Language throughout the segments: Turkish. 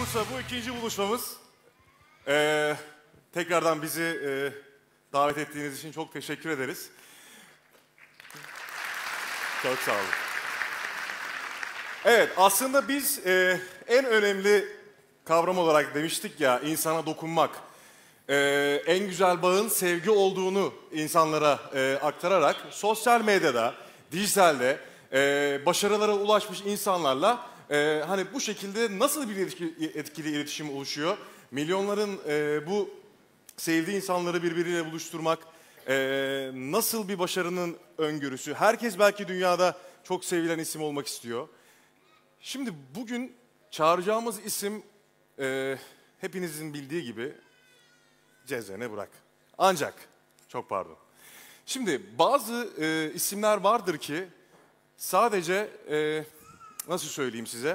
Bursa bu ikinci buluşmamız. Tekrardan bizi davet ettiğiniz için çok teşekkür ederiz. Çok sağ olun. Evet, aslında biz en önemli kavram olarak demiştik ya, insana dokunmak. En güzel bağın sevgi olduğunu insanlara aktararak sosyal medyada, dijitalde başarılara ulaşmış insanlarla hani bu şekilde nasıl bir etkili iletişim oluşuyor? Milyonların bu sevdiği insanları birbiriyle buluşturmak nasıl bir başarının öngörüsü? Herkes belki dünyada çok sevilen isim olmak istiyor. Şimdi bugün çağıracağımız isim hepinizin bildiği gibi Cezene Burak. Ancak, çok pardon. Şimdi bazı isimler vardır ki sadece nasıl söyleyeyim size?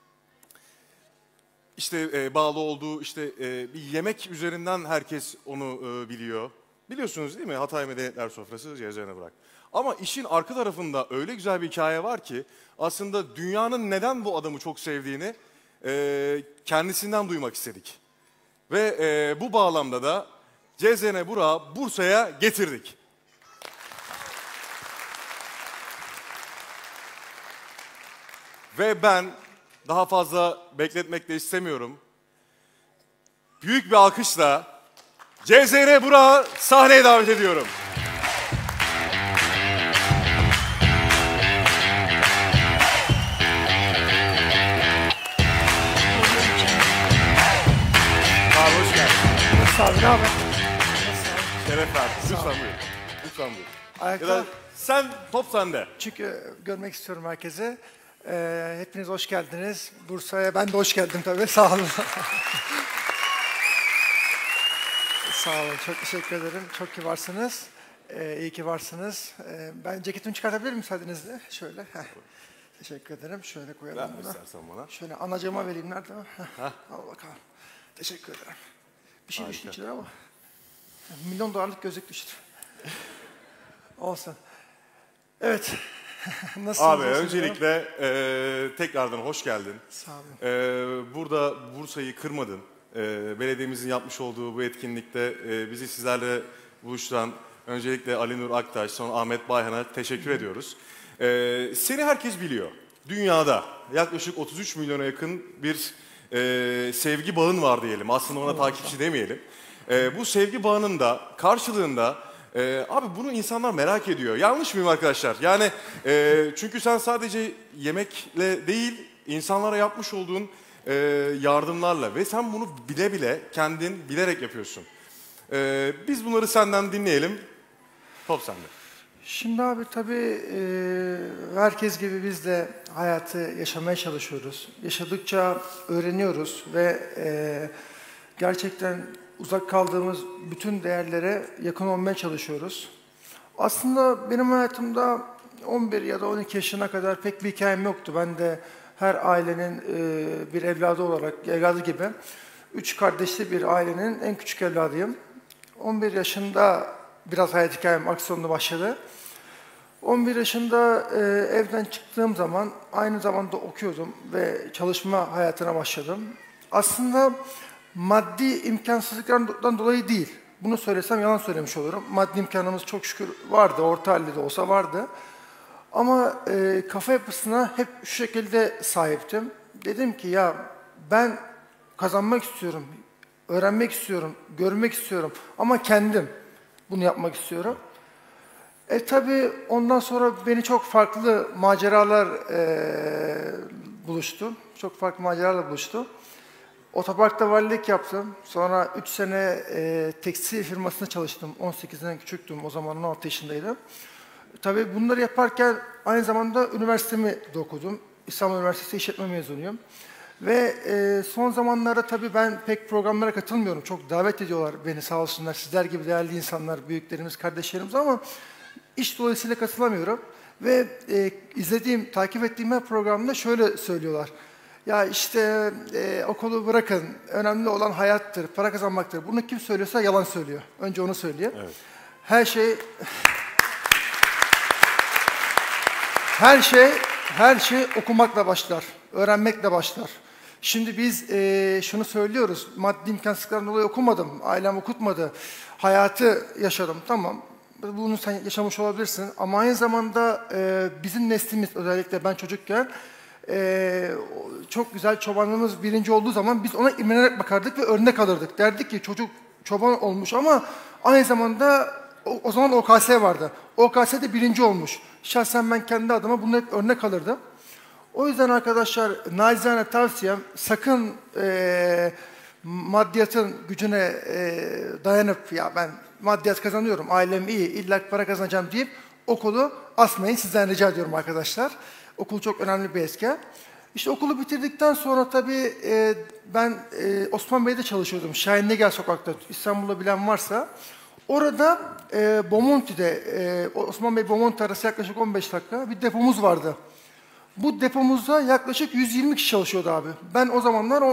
İşte bağlı olduğu bir yemek üzerinden herkes onu biliyor. Biliyorsunuz değil mi? Hatay Medeniyetler Sofrası Cezene Burak. Ama işin arka tarafında öyle güzel bir hikaye var ki aslında dünyanın neden bu adamı çok sevdiğini kendisinden duymak istedik. Ve bu bağlamda da Cezene Burak'ı Bursa'ya getirdik. Ve ben daha fazla bekletmek de istemiyorum. Büyük bir alkışla Cezene Burak'ı sahneye davet ediyorum. Abi hoş geldin. Nasıl abi, ne haber? Şeref verdin. Lütfen buyur. Lütfen buyur. Ayakta. Ya da sen, top sende. Çünkü görmek istiyorum herkese. Hepiniz hoş geldiniz. Bursa'ya ben de hoş geldim tabii. Sağ olun. Sağ olun. Çok teşekkür ederim. Çok ki varsınız. İyi ki varsınız. Ben ceketimi çıkartabilir müsaadenizle? Şöyle. Teşekkür ederim. Şöyle koyalım Ver bunu. istersen bana. Şöyle anacığıma vereyim. Nerede o? Al bakalım. Teşekkür ederim. Bir şey düştü içine ama. $1.000.000'lık gözlük düştü. Olsun. Evet. Nasılsınız? Abi öncelikle tekrardan hoş geldin. Sağ olun. Burada Bursa'yı kırmadın. Belediyemizin yapmış olduğu bu etkinlikte bizi sizlerle buluşturan öncelikle Ali Nur Aktaş, sonra Ahmet Bayhan'a teşekkür ediyoruz. Seni herkes biliyor. Dünyada yaklaşık 33 milyona yakın bir sevgi bağın var diyelim. Aslında ona takipçi demeyelim. Bu sevgi bağının da karşılığında abi bunu insanlar merak ediyor. Yanlış mıyım arkadaşlar? Yani çünkü sen sadece yemekle değil, insanlara yapmış olduğun yardımlarla ve sen bunu bile bile kendin bilerek yapıyorsun. Biz bunları senden dinleyelim. Top sende. Şimdi abi tabii herkes gibi biz de hayatı yaşamaya çalışıyoruz. Yaşadıkça öğreniyoruz ve gerçekten uzak kaldığımız bütün değerlere yakın olmaya çalışıyoruz. Aslında benim hayatımda 11 ya da 12 yaşına kadar pek bir hikayem yoktu. Ben de her ailenin bir evladı olarak, evladı gibi 3 kardeşli bir ailenin en küçük evladıyım. 11 yaşında biraz hayat hikayem aksiyonlu başladı. 11 yaşında evden çıktığım zaman aynı zamanda okuyordum ve çalışma hayatına başladım. Aslında maddi imkansızlıklardan dolayı değil. Bunu söylesem yalan söylemiş olurum. Maddi imkanımız çok şükür vardı, orta halde de olsa vardı. Ama kafa yapısına hep şu şekilde sahiptim. Dedim ki ya ben kazanmak istiyorum, öğrenmek istiyorum, görmek istiyorum ama kendim bunu yapmak istiyorum. Tabii ondan sonra beni çok farklı maceralar buluştu. Çok farklı maceralarla buluştu. Otoparkta valilik yaptım. Sonra 3 sene tekstil firmasında çalıştım. 18'den küçüktüm. O zaman 16 yaşındaydım. Tabii bunları yaparken aynı zamanda üniversitemi de okudum. İstanbul Üniversitesi İşletme mezunuyum. Ve son zamanlarda tabii ben pek programlara katılmıyorum. Çok davet ediyorlar beni sağ olsunlar. Sizler gibi değerli insanlar, büyüklerimiz, kardeşlerimiz ama iş dolayısıyla katılamıyorum. Ve izlediğim, takip ettiğim her programda şöyle söylüyorlar. Ya işte okulu bırakın, önemli olan hayattır, para kazanmaktır. Bunu kim söylüyorsa yalan söylüyor. Önce onu söyleyeyim. Evet. Her şey okumakla başlar, öğrenmekle başlar. Şimdi biz şunu söylüyoruz, maddi imkansızlıklardan dolayı okumadım, ailem okutmadı, hayatı yaşadım, tamam. Bunu sen yaşamış olabilirsin ama aynı zamanda bizim neslimiz, özellikle ben çocukken çok güzel çobanlığımız birinci olduğu zaman biz ona imrenerek bakardık ve örnek alırdık. Derdik ki çocuk çoban olmuş ama aynı zamanda o zaman OKS vardı. OKS'de birinci olmuş. Şahsen ben kendi adıma bunu hep örnek alırdım. O yüzden arkadaşlar nacizane tavsiyem sakın maddiyatın gücüne dayanıp ya ben maddiyat kazanıyorum, ailem iyi, illa para kazanacağım deyip okulu asmayın. Sizden rica ediyorum arkadaşlar. Okul çok önemli bir etken. İşte okulu bitirdikten sonra tabii ben Osman Bey'de çalışıyordum. Şahin Negel Sokak'ta, İstanbul'da bilen varsa. Orada Bomonti'de, Osman Bey Bomonti arası yaklaşık 15 dakika bir depomuz vardı. Bu depomuzda yaklaşık 120 kişi çalışıyordu abi. Ben o zamanlar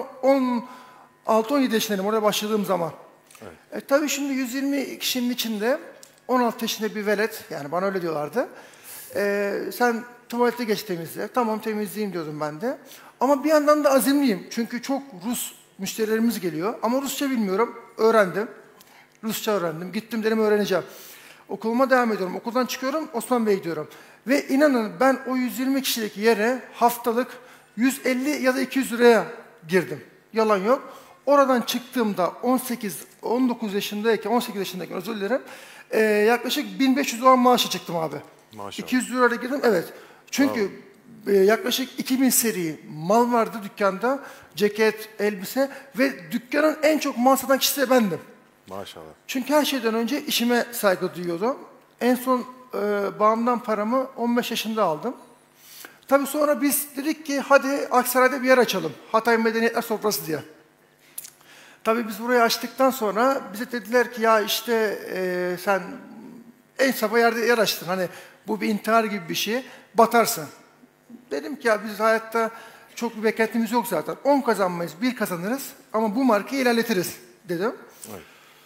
16-17 yaşındayım oraya başladığım zaman. Evet. Tabii şimdi 120 kişinin içinde 16 yaşında bir velet, yani bana öyle diyorlardı. Sen tuvalete geç temizle. Tamam temizleyeyim diyordum ben de. Ama bir yandan da azimliyim. Çünkü çok Rus müşterilerimiz geliyor. Ama Rusça bilmiyorum. Öğrendim. Rusça öğrendim. Gittim dedim öğreneceğim. Okuluma devam ediyorum. Okuldan çıkıyorum Osman Bey gidiyorum. Ve inanın ben o 120 kişilik yere haftalık 150 ya da 200 liraya girdim. Yalan yok. Oradan çıktığımda 19 yaşındayken, 18 yaşındayken özür dilerim. Yaklaşık 1500 dolar maaşı çıktım abi. Maşallah. 200 lirayla girdim evet. Çünkü yaklaşık 2000 seri mal vardı dükkanda. Ceket, elbise ve dükkanın en çok mal satan kişisi de bendim. Maşallah. Çünkü her şeyden önce işime saygı duyuyordum. En son bağımdan paramı 15 yaşında aldım. Tabii sonra biz dedik ki hadi Aksaray'da bir yer açalım. Hatay Medeniyetler Sofrası diye. Tabii biz burayı açtıktan sonra bize dediler ki ya işte sen en sabah yerde yer açtın. Hani bu bir intihar gibi bir şey. Batarsın. Dedim ki ya biz hayatta çok bir beklentimiz yok zaten. 10 kazanmayız, 1 kazanırız ama bu markayı ilerletiriz dedim. Evet.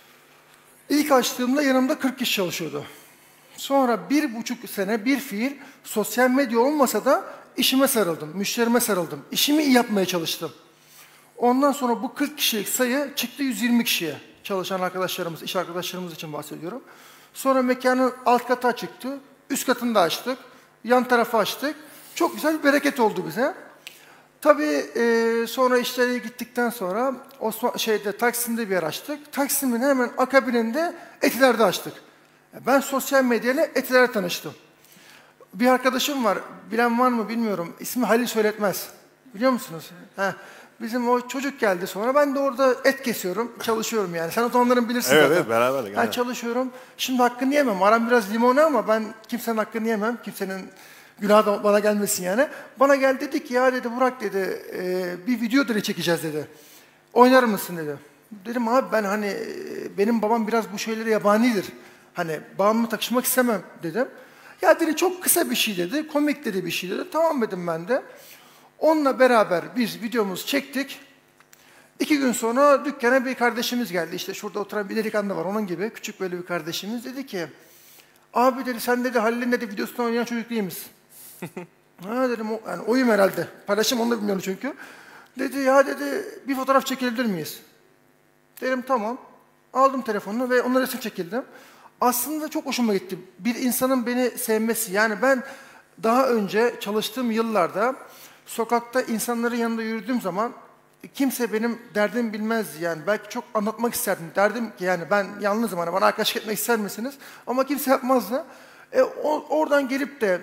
İlk açtığımda yanımda 40 kişi çalışıyordu. Sonra 1,5 sene bir fiil sosyal medya olmasa da işime sarıldım, müşterime sarıldım. İşimi iyi yapmaya çalıştım. Ondan sonra bu 40 kişilik sayı çıktı 120 kişiye. Çalışan arkadaşlarımız, iş arkadaşlarımız için bahsediyorum. Sonra mekanın alt katı çıktı, üst katını da açtık, yan tarafı açtık. Çok güzel bir bereket oldu bize. Tabii sonra işlere gittikten sonra Taksim'de bir yer açtık. Taksim'in hemen akabininde Etiler'de açtık. Ben sosyal medyayla Etiler'le tanıştım. Bir arkadaşım var, bilen var mı bilmiyorum. İsmi Halil Söyletmez. Biliyor musunuz? Bizim o çocuk geldi sonra. Ben de orada et kesiyorum, çalışıyorum yani. Sen o zamanların bilirsin zaten. Evet, beraberlik. Ben çalışıyorum. Şimdi hakkını yemem. Aram biraz limonu ama ben kimsenin hakkını yemem. Kimsenin günahı da bana gelmesin yani. Bana geldi dedi ki ya dedi Burak dedi bir video dedi çekeceğiz dedi. Oynar mısın dedi. Dedim abi ben hani benim babam biraz bu şeylere yabanidir. Hani babamla takışmak istemem dedim. Ya dedi çok kısa bir şey dedi. Komik dedi bir şey dedi. Tamam dedim ben de. Onunla beraber biz videomuzu çektik. 2 gün sonra dükkana bir kardeşimiz geldi. İşte şurada oturan bir delikanlı var onun gibi. Küçük böyle bir kardeşimiz. Dedi ki abi dedi sen dedi Halil'in dedi videosunda oynayan çocuk değil misin? Ha dedim yani oyum herhalde. Paylaşım onu da bilmiyorum çünkü. Dedi ya dedi bir fotoğraf çekilebilir miyiz? Dedim tamam. Aldım telefonunu ve onunla resim çekildim. Aslında çok hoşuma gitti. Bir insanın beni sevmesi. Yani ben daha önce çalıştığım yıllarda sokakta insanların yanında yürüdüğüm zaman kimse benim derdimi bilmezdi yani. Belki çok anlatmak isterdim. Derdim ki yani ben yalnızım hani bana arkadaşlık etmek ister misiniz? Ama kimse yapmazdı. Oradan gelip de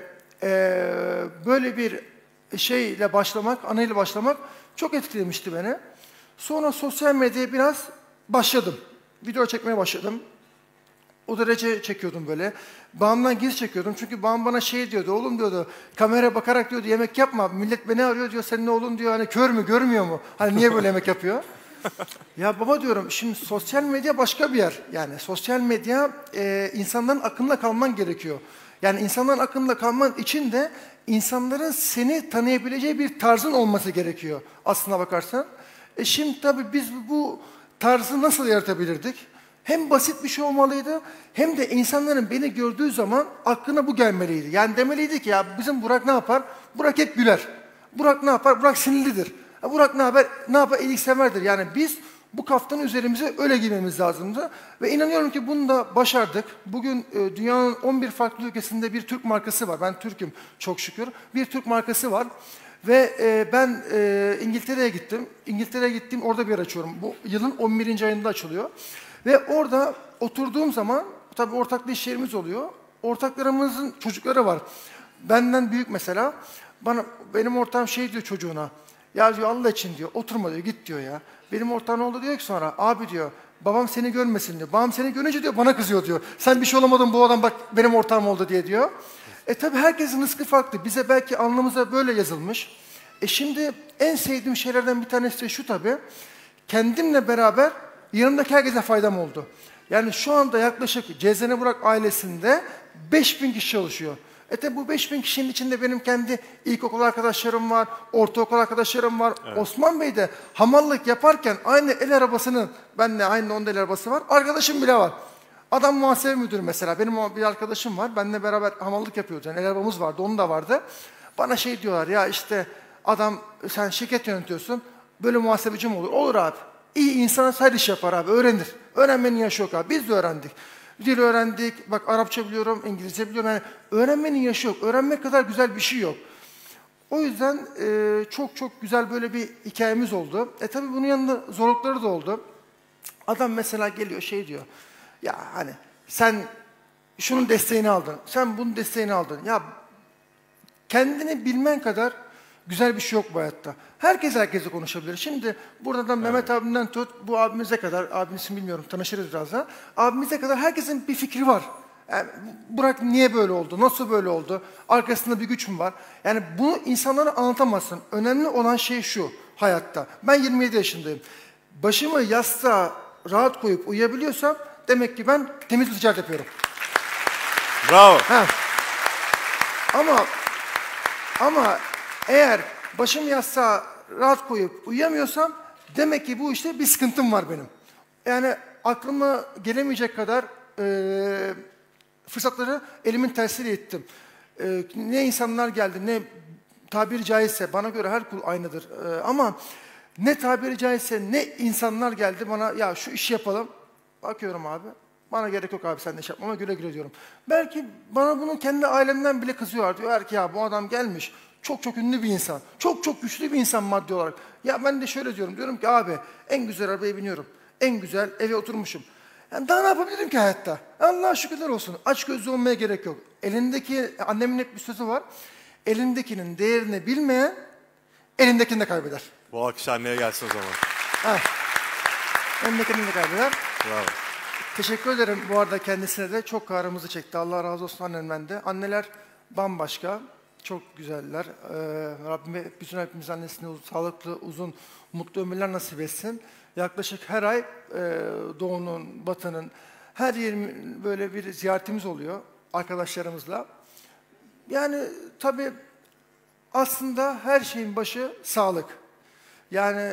böyle bir şeyle başlamak, anıyla başlamak çok etkilemişti beni. Sonra sosyal medyaya biraz başladım. Video çekmeye başladım. O derece çekiyordum böyle. Bağımdan gizli çekiyordum. Çünkü bağım bana şey diyordu. Oğlum diyordu kameraya bakarak diyordu yemek yapma. Millet beni arıyor diyor. Senin oğlun diyor hani kör mü görmüyor mu? Hani niye böyle yemek yapıyor? Ya baba diyorum şimdi sosyal medya başka bir yer. Yani sosyal medya insanların aklında kalman gerekiyor. Yani insanların aklında kalman için de insanların seni tanıyabileceği bir tarzın olması gerekiyor. Aslına bakarsan. Şimdi tabii biz bu tarzı nasıl yaratabilirdik? Hem basit bir şey olmalıydı hem de insanların beni gördüğü zaman aklına bu gelmeliydi. Yani demeliydi ki ya bizim Burak ne yapar? Burak hep güler. Burak ne yapar? Burak sinirlidir. Burak ne haber? Ne yapar? İyilikseverdir. Yani biz bu kaftanı üzerimize öyle giymemiz lazımdı. Ve inanıyorum ki bunu da başardık. Bugün dünyanın 11 farklı ülkesinde bir Türk markası var. Ben Türk'üm çok şükür. Bir Türk markası var. Ve ben İngiltere'ye gittim. İngiltere'ye gittim, orada bir yer açıyorum. Bu yılın 11. ayında açılıyor. Ve orada oturduğum zaman, tabii ortaklı iş yerimiz oluyor. Ortaklarımızın çocukları var. Benden büyük mesela. Benim ortağım şey diyor çocuğuna. Ya diyor Allah için diyor, oturma diyor, git diyor ya. Benim ortağım oldu diyor ki sonra, abi diyor, babam seni görmesin diyor. Babam seni görünce diyor bana kızıyor diyor. Sen bir şey olamadın, bu adam bak benim ortağım oldu diye diyor. Tabii herkesin rızkı farklı. Bize belki alnımıza böyle yazılmış. Şimdi en sevdiğim şeylerden bir tanesi de şu tabii. Kendimle beraber yanımdaki herkese faydam oldu. Yani şu anda yaklaşık Cezene Burak ailesinde 5.000 kişi çalışıyor. Tabi bu 5.000 kişinin içinde benim kendi ilkokul arkadaşlarım var, ortaokul arkadaşlarım var. Evet. Osman Bey'de hamallık yaparken aynı el arabasının, benimle aynı onda el arabası var, arkadaşım bile var. Adam muhasebe müdürü mesela, benim bir arkadaşım var, benimle beraber hamallık yapıyoruz. Yani el arabamız vardı, onun da vardı. Bana şey diyorlar, ya işte adam sen şirket yönetiyorsun, böyle muhasebeci mi olur? Olur abi. İyi insan her iş yapar abi, öğrenir. Öğrenmenin yaşı yok abi, biz de öğrendik. Dil öğrendik, bak Arapça biliyorum, İngilizce biliyorum. Yani öğrenmenin yaşı yok, öğrenmek kadar güzel bir şey yok. O yüzden çok çok güzel böyle bir hikayemiz oldu. Tabii bunun yanında zorlukları da oldu. Adam mesela geliyor şey diyor, ya hani sen şunun desteğini aldın, sen bunun desteğini aldın. Ya kendini bilmen kadar güzel bir şey yok bu hayatta. Herkes herkese konuşabilir. Şimdi buradan Mehmet abimden tut, bu abimize kadar, abinin ismini bilmiyorum, tanışırız birazdan. Abimize kadar herkesin bir fikri var. Yani Burak niye böyle oldu, nasıl böyle oldu, arkasında bir güç mü var? Yani bunu insanlara anlatamazsın. Önemli olan şey şu hayatta. Ben 27 yaşındayım. Başımı yastığa rahat koyup uyuyabiliyorsam demek ki ben temiz bir ticaret yapıyorum. Bravo. Ama eğer başımı yastığa rahat koyup uyuyamıyorsam demek ki bu işte bir sıkıntım var benim. Yani aklıma gelemeyecek kadar fırsatları elimin tersiyle ittim. Ne insanlar geldi, ne tabiri caizse, bana göre her kul aynıdır. Ama ne tabiri caizse ne insanlar geldi bana, ya şu işi yapalım. Bakıyorum abi, bana gerek yok abi sen de iş yapmama, güle güle diyorum. Belki bana bunu kendi ailemden bile kızıyorlar. Diyorlar ki ya bu adam gelmiş, çok çok ünlü bir insan, çok çok güçlü bir insan maddi olarak. Ya ben de şöyle diyorum ki abi en güzel arabaya biniyorum, en güzel eve oturmuşum. Yani daha ne yapabilirim ki hayatta? Allah'a şükürler olsun. Açgözlü olmaya gerek yok. Elindeki, annemin hep bir sözü var. Elindekinin değerini bilmeyen elindekini de kaybeder. Bu alkış anneye gelsin o zaman. Elindekini de kaybeder. Bravo. Teşekkür ederim bu arada kendisine de. Çok kahrımızı çekti. Allah razı olsun annemden de. Anneler bambaşka. Çok güzeller. Rabbime bütün hepimiz annesine sağlıklı, uzun, mutlu ömürler nasip etsin. Yaklaşık her ay Doğu'nun, Batı'nın her yerin böyle bir ziyaretimiz oluyor arkadaşlarımızla. Yani tabii aslında her şeyin başı sağlık. Yani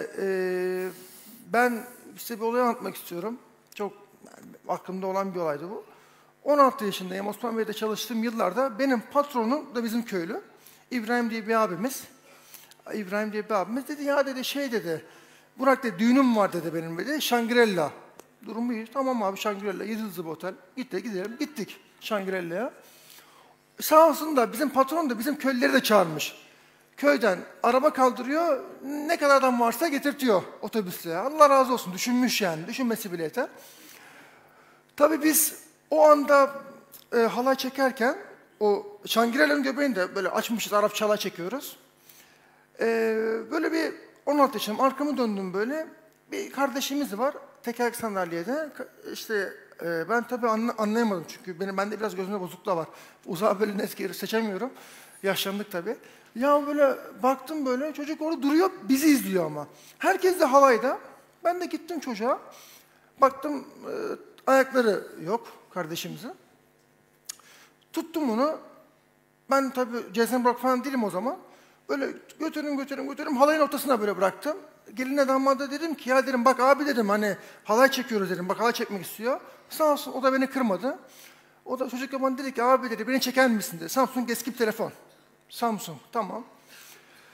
ben size bir olay anlatmak istiyorum. Çok aklımda olan bir olaydı bu. 16 yaşındayım. Osman Bey'de çalıştığım yıllarda benim patronum da bizim köylü. İbrahim diye bir abimiz. İbrahim diye bir abimiz dedi ya dedi şey dedi. Burak dedi düğünüm var dedi benim dedi. Shangri-La. Durumu iyi. Tamam abi Shangri-La. 7 yıldızlı bir otel. Gidelim. Gittik Shangri-La'ya. Sağ olsun da bizim patron da bizim köylüleri de çağırmış. Köyden araba kaldırıyor. Ne kadar adam varsa getirtiyor otobüsle. Allah razı olsun. Düşünmüş yani. Düşünmesi bile yeter. Tabii biz o anda halay çekerken o Shangri-La'nın göbeğinde böyle açmışız, Arapça halay çekiyoruz. Böyle bir 16 yaşındayım, arkamı döndüm böyle. Bir kardeşimiz var, tekerlekli sandalyede. İşte ben tabii anlayamadım çünkü bende biraz gözümde bozukluk var. Uzağa böyle net geri seçemiyorum. Yaşlandık tabii. Ya böyle baktım böyle, çocuk orada duruyor, bizi izliyor ama. Herkes de halayda. Ben de gittim çocuğa. Baktım ayakları yok kardeşimizin. Tuttum onu. Ben tabii Jason Brock falan değilim o zaman. Böyle götürüm halayın ortasına böyle bıraktım. Geline damada dedim ki ya dedim bak abi dedim hani halay çekiyoruz dedim. Bak halay çekmek istiyor. Sağ olsun o da beni kırmadı. O da çocuk bana dedi ki abi dedi beni çeker misin dedi. Samsung eski bir telefon. Samsung tamam.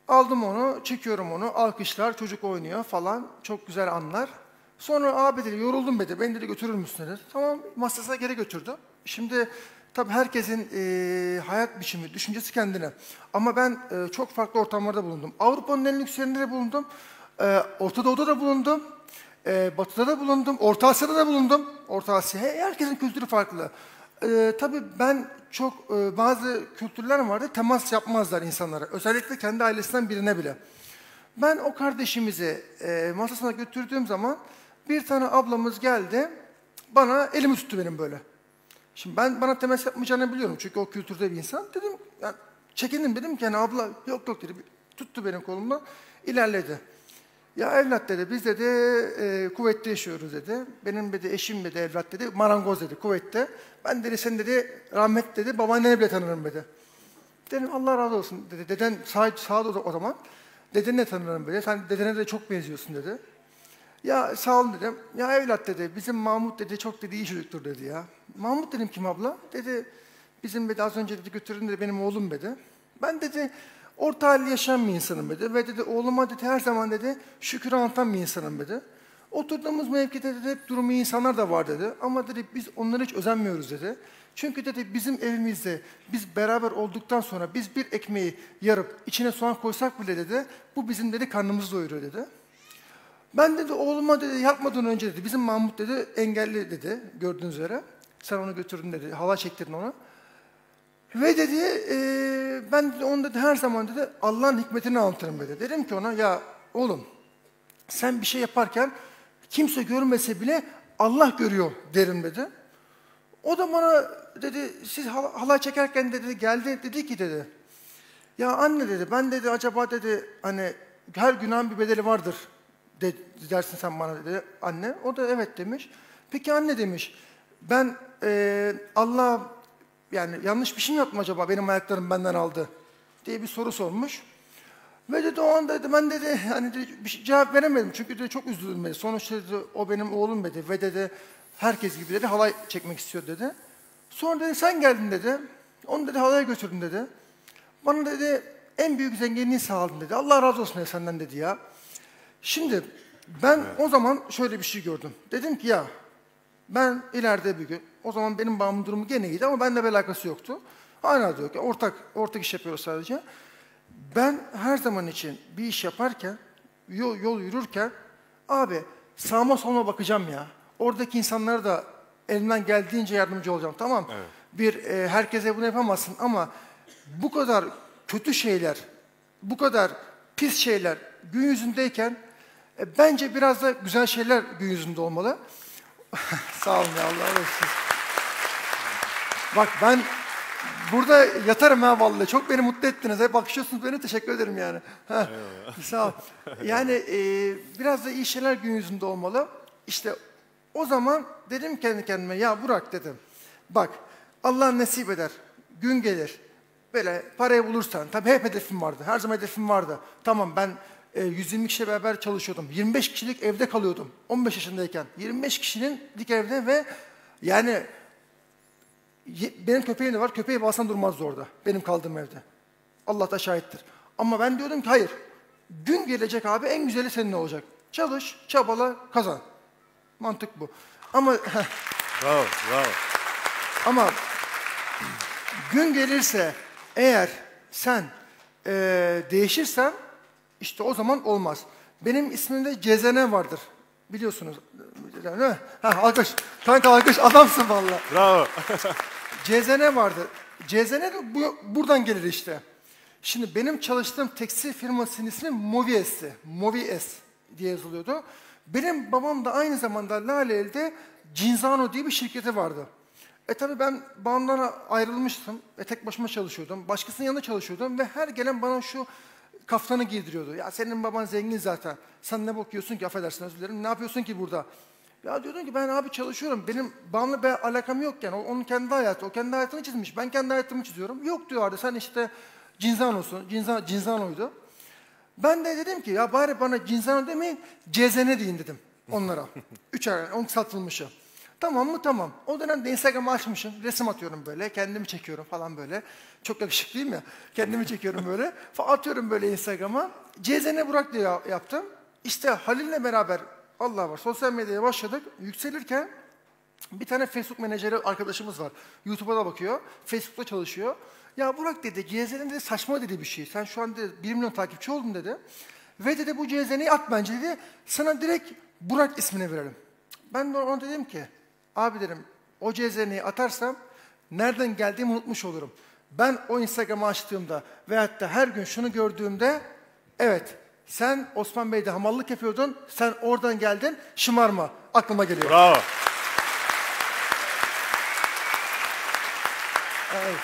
Aldım onu, çekiyorum onu, alkışlar, çocuk oynuyor falan. Çok güzel anlar. Sonra abi dedi, yoruldum dedi, beni dedi götürür müsün dedi. Tamam, masasına geri götürdü. Şimdi tabii herkesin hayat biçimi, düşüncesi kendine. Ama ben çok farklı ortamlarda bulundum. Avrupa'nın en lüks yerinde de bulundum. Orta Doğu'da da bulundum. Batı'da da bulundum. Orta Asya'da da bulundum. Orta Asya. Herkesin kültürü farklı. Tabii ben çok bazı kültürler vardı, temas yapmazlar insanlara. Özellikle kendi ailesinden birine bile. Ben o kardeşimizi masasına götürdüğüm zaman bir tane ablamız geldi, bana elimi tuttu benim böyle. Şimdi ben bana temas yapmayacağını biliyorum çünkü o kültürde bir insan. Dedim, yani çekindim dedim ki yani abla yok yok dedi. Tuttu benim kolumdan, ilerledi. Ya evlat dedi, biz dedi kuvvette yaşıyoruz dedi. Benim dedi eşim dedi, evlat dedi, marangoz dedi kuvvette. Ben dedi sen dedi rahmet dedi, babaanneni bile tanırım dedi. Dedim Allah razı olsun dedi. Deden sağda o zaman. Dedeni de tanırım dedi. Sen dedene de çok benziyorsun dedi. Ya sağ ol dedim. Ya evlat dedi, bizim Mahmut dedi çok dedi iyi çocuktur dedi ya. Mahmut dedim kim abla? Dedi bizim dedi az önce dedi götürdün dedi benim oğlum dedi. Ben dedi orta halli yaşayan bir insanım dedi. Ve dedi oğluma dedi her zaman dedi şükür anlatan bir insanım dedi. Oturduğumuz mevkide dedi hep durumu iyi insanlar da var dedi. Ama dedi biz onlara hiç özenmiyoruz dedi. Çünkü dedi bizim evimizde biz beraber olduktan sonra biz bir ekmeği yarıp içine soğan koysak bile dedi bu bizim dedi karnımızı doyuruyor dedi. Ben dedi oğluma dedi yapmadan önce dedi bizim Mahmut dedi engelli dedi gördüğünüz üzere. Sen onu götürdün dedi halay çektirdin ona. Ve dedi ben dedi, onu dedi her zaman dedi Allah'ın hikmetini anlatırım dedi. Dedim ki ona ya oğlum sen bir şey yaparken kimse görmese bile Allah görüyor derim dedi. O da bana dedi siz halay çekerken dedi geldi dedi ki dedi ya anne dedi ben dedi acaba dedi hani her günahın bir bedeli vardır dersin sen bana dedi anne. O da evet demiş. Peki anne demiş ben Allah yani yanlış bir şey mi yaptım acaba benim ayaklarım benden aldı diye bir soru sormuş. Ve dedi o anda dedi ben dedi hani dedi, bir şey, cevap veremedim çünkü dedi çok üzüldüm dedi. Sonuçta dedi, o benim oğlum dedi ve dedi herkes gibi dedi halay çekmek istiyor dedi. Sonra dedi sen geldin dedi. Onu dedi halaya götürdün dedi. Bana dedi en büyük zenginliği sağladın dedi. Allah razı olsun dedi, senden dedi ya. Şimdi ben o zaman şöyle bir şey gördüm. Dedim ki ya ben ileride bir gün o zaman benim babamın durumu gene iyiydi ama benimle bir alakası yoktu. Hala diyor ki ortak iş yapıyoruz sadece. Ben her zaman için bir iş yaparken, yol yürürken abi sağıma soluma bakacağım ya. Oradaki insanlara da elimden geldiğince yardımcı olacağım tamam. Evet. Herkese bunu yapamazsın ama bu kadar kötü şeyler, bu kadar pis şeyler gün yüzündeyken bence biraz da güzel şeyler gün yüzünde olmalı. Sağ olun ya Allah razı olsun. Bak ben burada yatarım ha vallahi. Çok beni mutlu ettiniz. Hep bakışıyorsunuz beni. Teşekkür ederim yani. Sağ ol. Yani biraz da iyi şeyler gün yüzünde olmalı. İşte o zaman dedim kendi kendime ya Burak dedim. Bak Allah nasip eder. Gün gelir. Böyle parayı bulursan. Tabii hep hedefim vardı. Her zaman hedefim vardı. Tamam ben 120 kişiyle beraber çalışıyordum. 25 kişilik evde kalıyordum. 15 yaşındayken. 25 kişilik evde ve yani benim köpeğim de var. Köpeği bağlasan durmazdı orada. Benim kaldığım evde. Allah da şahittir. Ama ben diyordum ki hayır. Gün gelecek abi en güzeli senin olacak. Çalış, çabala, kazan. Mantık bu. Ama bravo. Ama gün gelirse eğer sen değişirsen işte o zaman olmaz. Benim ismimde Cezene vardır. Biliyorsunuz. Alkış. Kanka alkış. Adamsın valla. Bravo. Cezene vardır. Cezene de buradan gelir işte. Şimdi benim çalıştığım tekstil firmasının ismi Movies'ti. Movies diye yazılıyordu. Benim babam da aynı zamanda Laleli'de Cinzano diye bir şirketi vardı. Tabii ben babamdan ayrılmıştım ve tek başıma çalışıyordum. Başkasının yanında çalışıyordum ve her gelen bana şu kaftanı giydiriyordu. Ya senin baban zengin zaten. Sen ne bakıyorsun ki affedersin özür dilerim. Ne yapıyorsun ki burada? Ya diyordum ki ben abi çalışıyorum. Benim babamla bir alakam yok yani. Onun kendi hayatı. O kendi hayatını çizmiş. Ben kendi hayatımı çiziyorum. Yok diyorlardı. Sen işte Cinzano'sun. Cinzano'ydu. Ben de dedim ki ya bari bana Cinzano demeyin, Cezene deyin dedim onlara. 3 ay, 10 satılmışı. Tamam mı? Tamam. O dönemde Instagram'ı açmışım. Resim atıyorum böyle. Kendimi çekiyorum falan böyle. Çok yakışıklıyım ya. Kendimi çekiyorum böyle. Atıyorum böyle Instagram'a. CZN Burak diye yaptım. İşte Halil'le beraber Allah var. Sosyal medyaya başladık. Yükselirken bir tane Facebook menajeri arkadaşımız var. YouTube'a da bakıyor. Facebook'ta çalışıyor. Ya Burak dedi, CZN dedi saçma dedi bir şey. Sen şu an dedi 1 milyon takipçi oldun dedi. Ve dedi bu CZN'yi at bence dedi. Sana direkt Burak ismini verelim. Ben de ona dedim ki, abi dedim o CZN'yi atarsam nereden geldiğimi unutmuş olurum. Ben o Instagram'ı açtığımda veyahut da her gün şunu gördüğümde evet sen Osman Bey'de hamallık yapıyordun, sen oradan geldin, şımarma aklıma geliyor. Bravo. Evet.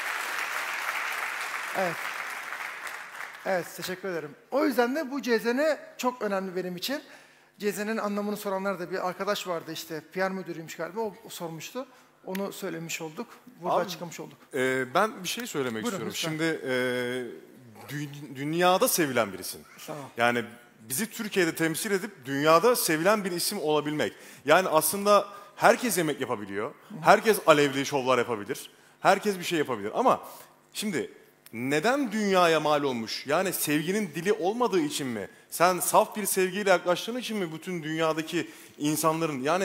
Evet. Evet, teşekkür ederim. O yüzden de bu CZN çok önemli benim için. CZN'nin anlamını soranlar da bir arkadaş vardı işte, PR müdürüymüş galiba, o sormuştu. Onu söylemiş olduk, burada açıklamış olduk. Ben bir şey söylemek Buyurun, istiyorum. lütfen. Şimdi dünyada sevilen birisin. Sağ ol. Yani bizi Türkiye'de temsil edip dünyada sevilen bir isim olabilmek. Yani aslında herkes yemek yapabiliyor. Herkes alevli şovlar yapabilir. Herkes bir şey yapabilir. Ama şimdi neden dünyaya mal olmuş? Yani sevginin dili olmadığı için mi? Sen saf bir sevgiyle yaklaştığın için mi bütün dünyadaki insanların... Yani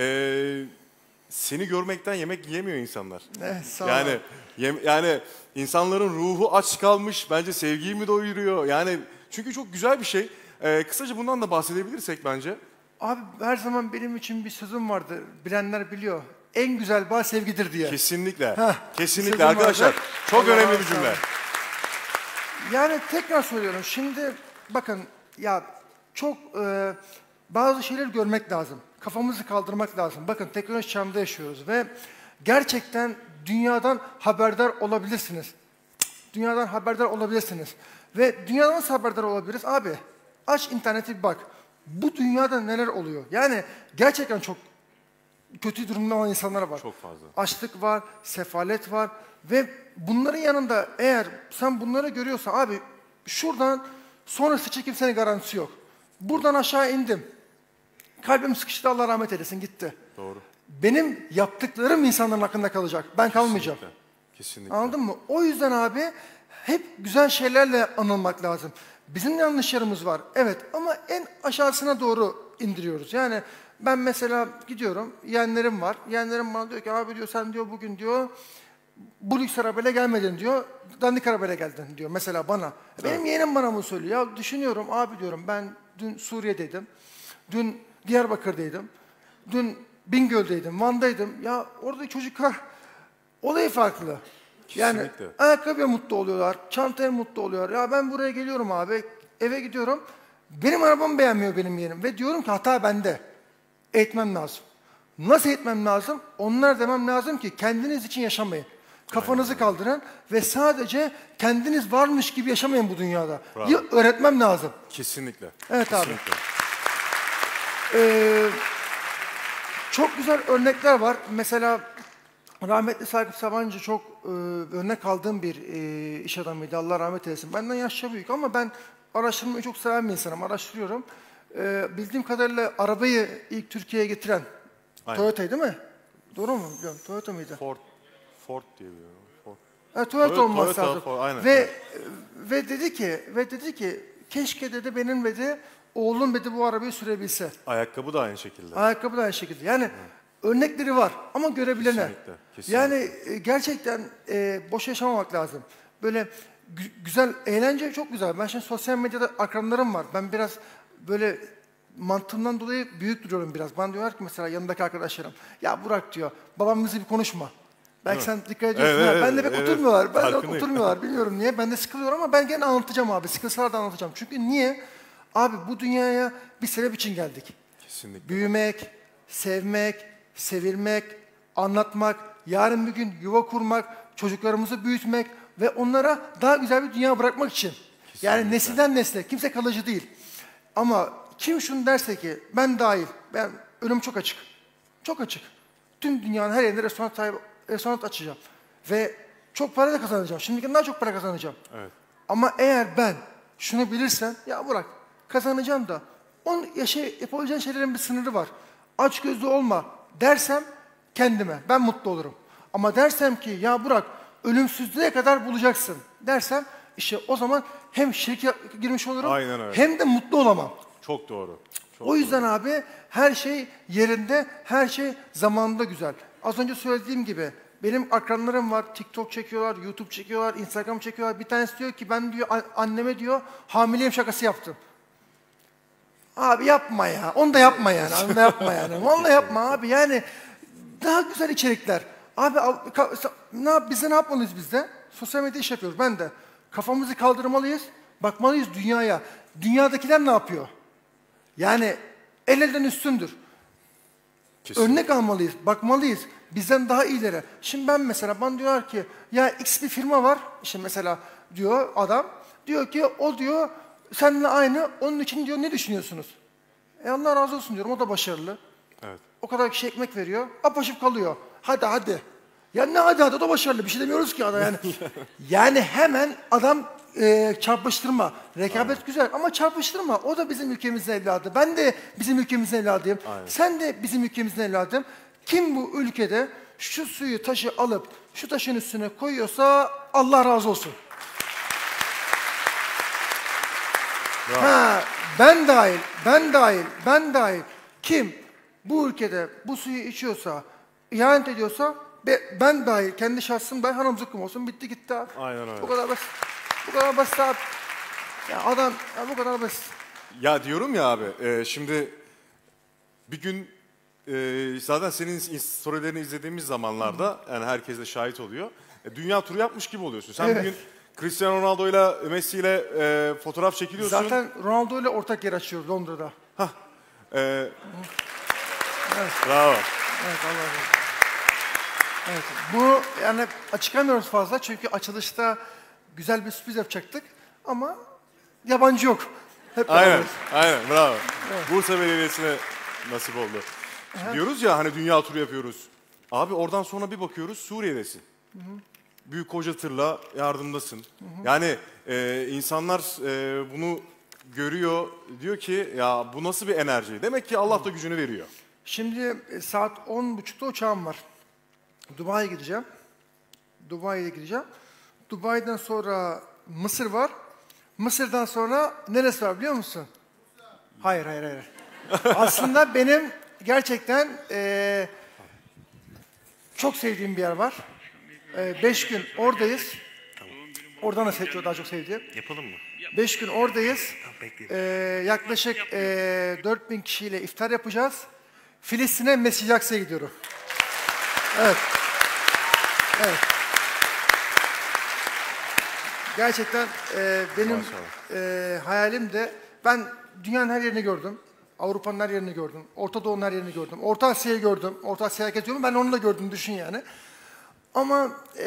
seni görmekten yemek yiyemiyor insanlar. Evet, sağ ol. Yani insanların ruhu aç kalmış. Bence sevgiyi mi doyuruyor? Yani çünkü çok güzel bir şey. Kısaca bundan da bahsedebilirsek bence. Abi her zaman benim için bir sözüm vardı. Bilenler biliyor. En güzel bağ sevgidir diye. Kesinlikle. Kesinlikle sözüm arkadaşlar. vardı. Çok Allah önemli bir razı cümle. olsun. Yani tekrar söylüyorum. Şimdi bakın ya çok bazı şeyler görmek lazım. Kafamızı kaldırmak lazım. Bakın teknoloji çağında yaşıyoruz ve gerçekten dünyadan haberdar olabilirsiniz. Dünyadan haberdar olabilirsiniz. Ve dünyadan nasıl haberdar olabiliriz? Abi aç internete bir bak. Bu dünyada neler oluyor? Yani gerçekten çok kötü durumda olan insanlar var. Çok fazla. Açlık var, sefalet var ve bunların yanında eğer sen bunları görüyorsan abi şuradan sonrası için kimsenin garantisi yok. Buradan aşağı indim. Kalbim sıkıştı, Allah rahmet eylesin, gitti. Doğru. Benim yaptıklarım insanların hakkında kalacak. Ben kalmayacağım. Kesinlikle. Anladın mı? O yüzden abi hep güzel şeylerle anılmak lazım. Bizim yanlışlarımız var. Evet ama en aşağısına doğru indiriyoruz. Yani ben mesela gidiyorum, yeğenlerim var. Yeğenlerim bana diyor ki abi diyor sen diyor bugün diyor bu lüks arabayla gelmedin diyor. Dandik arabayla geldin diyor mesela bana. Benim yeğenim bana bunu söylüyor. Ya düşünüyorum abi diyorum ben dün Suriye'deydim. Dün Diyarbakır'daydım. Dün Bingöl'deydim, Van'daydım. Ya orada çocuklar olayı farklı. Yani Kesinlikle. ayakkabıya mutlu oluyorlar, çantaya mutlu oluyor. Ya ben buraya geliyorum abi, eve gidiyorum. Benim arabamı beğenmiyor benim yeğenim. Ve diyorum ki hata bende. Eğitmem lazım. Nasıl eğitmem lazım? Onlar demem lazım ki kendiniz için yaşamayın. Kafanızı kaldırın ve sadece kendiniz varmış gibi yaşamayın bu dünyada. Bravo. Öğretmem lazım. Kesinlikle. Evet Kesinlikle. abi. Çok güzel örnekler var. Mesela rahmetli Sakıp Sabancı çok örnek aldığım bir iş adamıydı. Allah rahmet eylesin. Benden yaşça büyük ama ben araştırmayı çok seven bir insanım. Araştırıyorum. Bildiğim kadarıyla arabayı ilk Türkiye'ye getiren Toyota'ydı değil mi? Doğru mu? Biliyorum. Toyota mıydı? Ford diye biliyorum. Ford. Toyota olması Toyota, lazım. Ford, aynen. Ve dedi ki keşke dedi benim dedi oğlum dedi bu arabayı sürebilse. Ayakkabı da aynı şekilde. Ayakkabı da aynı şekilde. Yani örnekleri var ama görebilene. Kesinlikle, kesinlikle. Yani gerçekten boş yaşamamak lazım. Böyle güzel, eğlence çok güzel. Ben şimdi sosyal medyada akranlarım var. Ben biraz böyle mantığımdan dolayı büyük duruyorum biraz. Bana diyorlar ki mesela yanındaki arkadaşlarım. Ya Burak diyor, babamızla bir konuşma. Belki sen dikkat ediyorsun. Evet, Ben de pek oturmuyorlar. Ben de farkındayım. oturmuyorlar. Bilmiyorum niye. Ben de sıkılıyorum ama ben gene anlatacağım abi. Sıkılsalar da anlatacağım. Çünkü niye? Abi bu dünyaya bir sebep için geldik. Kesinlikle. Büyümek, sevmek, sevilmek, anlatmak, yarın bir gün yuva kurmak, çocuklarımızı büyütmek ve onlara daha güzel bir dünya bırakmak için. Kesinlikle. Yani nesilden nesle, kimse kalıcı değil. Ama kim şunu derse ki ben dahil, ben önüm çok açık. Çok açık. Tüm dünyanın her yerinde restoran açacağım. Ve çok para da kazanacağım. Şimdiki daha çok para kazanacağım. Evet. Ama eğer ben şunu bilirsem, ya Burak kazanacağım da onun yapabileceğin şeylerin bir sınırı var. Açgözlü olma. dersem kendime, ben mutlu olurum. Ama dersem ki ya Burak ölümsüzlüğe kadar bulacaksın dersem işte o zaman hem şirke girmiş olurum Aynen öyle. hem de mutlu olamam. Çok doğru. Çok O yüzden abi her şey yerinde, her şey zamanında güzel. Az önce söylediğim gibi benim akranlarım var, TikTok çekiyorlar, YouTube çekiyorlar, Instagram çekiyorlar. Bir tanesi diyor ki ben diyor anneme diyor hamileyim şakası yaptım. Abi yapma ya, onu da yapma yani, onu da yapma yani. Onu da yapma abi yani daha güzel içerikler. Abi biz de ne yapmalıyız biz de? Sosyal medya iş yapıyoruz ben de. Kafamızı kaldırmalıyız, bakmalıyız dünyaya. Dünyadakiler ne yapıyor? Yani el elden üstündür. Kesinlikle. Örnek almalıyız, bakmalıyız. Bizden daha iyileri. Şimdi ben mesela bana diyorlar ki ya X bir firma var. İşte mesela diyor adam. Diyor ki o diyor seninle aynı. Onun için diyor ne düşünüyorsunuz? Allah razı olsun diyorum. O da başarılı. Evet. O kadar kişi ekmek veriyor. Apaşıp kalıyor. Hadi. Ya ne hadi o da başarılı. Bir şey demiyoruz ki adam yani. Yani hemen adam çarpıştırma. Rekabet güzel ama çarpıştırma. O da bizim ülkemizin evladı. Ben de bizim ülkemizin evladıyım. Aynen. Sen de bizim ülkemizin evladıyım. Kim bu ülkede şu suyu taşı alıp şu taşın üstüne koyuyorsa Allah razı olsun. Ha, ben dahil. Kim bu ülkede bu suyu içiyorsa, ihanet ediyorsa ben dahil, kendi şahsım dahil hanım zıkkım olsun. Bitti gitti abi. Aynen öyle. Bu kadar basit. Bu kadar basit abi. Ya adam ya bu kadar basit. Ya diyorum ya abi, şimdi bir gün zaten senin storylerini izlediğimiz zamanlarda yani herkes de şahit oluyor. Dünya turu yapmış gibi oluyorsun. Sen Evet. bugün Cristiano Ronaldo'yla Messi'yle fotoğraf çekiliyorsun. Zaten Ronaldo ile ortak yer açıyoruz Londra'da. Evet. Bravo. Evet Allah razı olsun. Evet. Bu yani açıklamıyoruz fazla çünkü açılışta güzel bir sürpriz yapacaktık ama yabancı yok. Hep Aynen, beraberiz. aynen bravo. Bursa Belediyesi'ne nasip oldu. Şimdi diyoruz ya hani dünya turu yapıyoruz. Abi oradan sonra bir bakıyoruz Suriye'desin. Büyük koca tırla yardımdasın. Yani insanlar bunu görüyor, diyor ki ya bu nasıl bir enerji? Demek ki Allah da gücünü veriyor. Şimdi saat 10.30'da uçağım var. Dubai'ye gideceğim. Dubai'den sonra Mısır var. Mısır'dan sonra neresi var biliyor musun? Hayır. Aslında benim gerçekten çok sevdiğim bir yer var. 5 gün oradayız. Oradan da daha çok sevdiğim. Yapalım mı? 5 gün oradayız. Tamam, bekleyin. Yaklaşık 4.000 kişiyle iftar yapacağız. Filistin'e Mescid-i Aksa'ya gidiyorum. Evet. Gerçekten benim hayalim de ben dünyanın her yerini gördüm. Avrupa'nın her yerini gördüm. Orta Doğu'nun her yerini gördüm. Orta Asya'yı gördüm. Orta Asya'ya geziyorum. Ben onu da gördüm düşün yani. Ama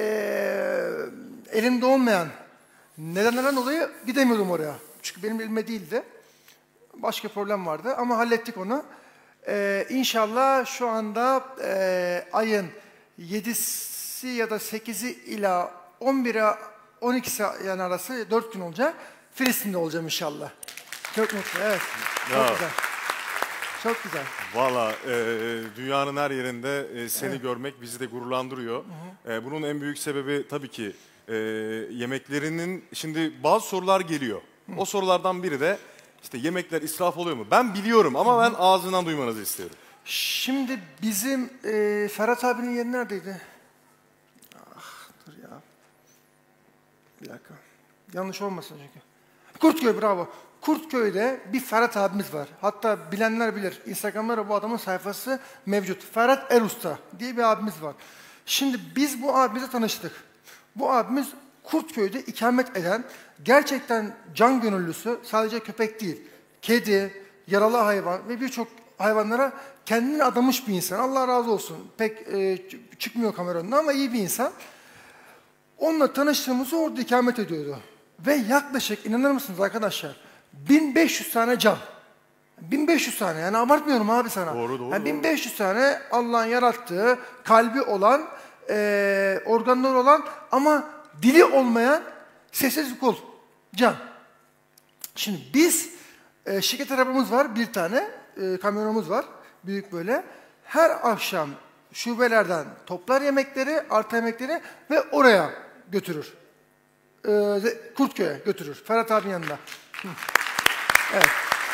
elimde olmayan nedenlerden dolayı gidemiyordum oraya. Çünkü benim elimde değildi. Başka problem vardı ama hallettik onu. İnşallah şu anda ayın 7'si ya da 8'i ila 11'e 12'si yani arası 4 gün olacak. Filistin'de olacağım inşallah. Çok mutlu, evet. Bravo. Çok güzel. Çok güzel. Valla dünyanın her yerinde seni görmek bizi de gururlandırıyor. Bunun en büyük sebebi tabii ki yemeklerinin... Şimdi bazı sorular geliyor. O sorulardan biri de işte yemekler israf oluyor mu? Ben biliyorum ama ben ağzından duymanızı istiyorum. Şimdi bizim Ferhat abinin yeri neredeydi? Dur ya. Bir dakika. Yanlış olmasın çünkü. Kurtköy, bravo. Kurtköy'de bir Ferhat abimiz var. Hatta bilenler bilir. Instagram'da bu adamın sayfası mevcut. Ferhat Erusta diye bir abimiz var. Şimdi biz bu abimizle tanıştık. Bu abimiz Kurtköy'de ikamet eden, gerçekten can gönüllüsü, sadece köpek değil, kedi, yaralı hayvan ve birçok hayvanlara kendini adamış bir insan. Allah razı olsun. Pek çıkmıyor kamera önüne ama iyi bir insan. Onunla tanıştığımızda orada ikamet ediyordu. Ve yaklaşık, inanır mısınız arkadaşlar, 1500 tane can. 1500 tane, yani abartmıyorum abi sana. Doğru. Yani 1500 tane Allah'ın yarattığı, kalbi olan, organları olan ama dili olmayan sessiz bir kul. Can. Şimdi biz, şirket arabamız var bir tane, kamyonumuz var, büyük böyle. her akşam şubelerden toplar yemekleri, arta yemekleri ve oraya götürür. Kurtköy'e götürür. Ferhat abinin yanında. Evet.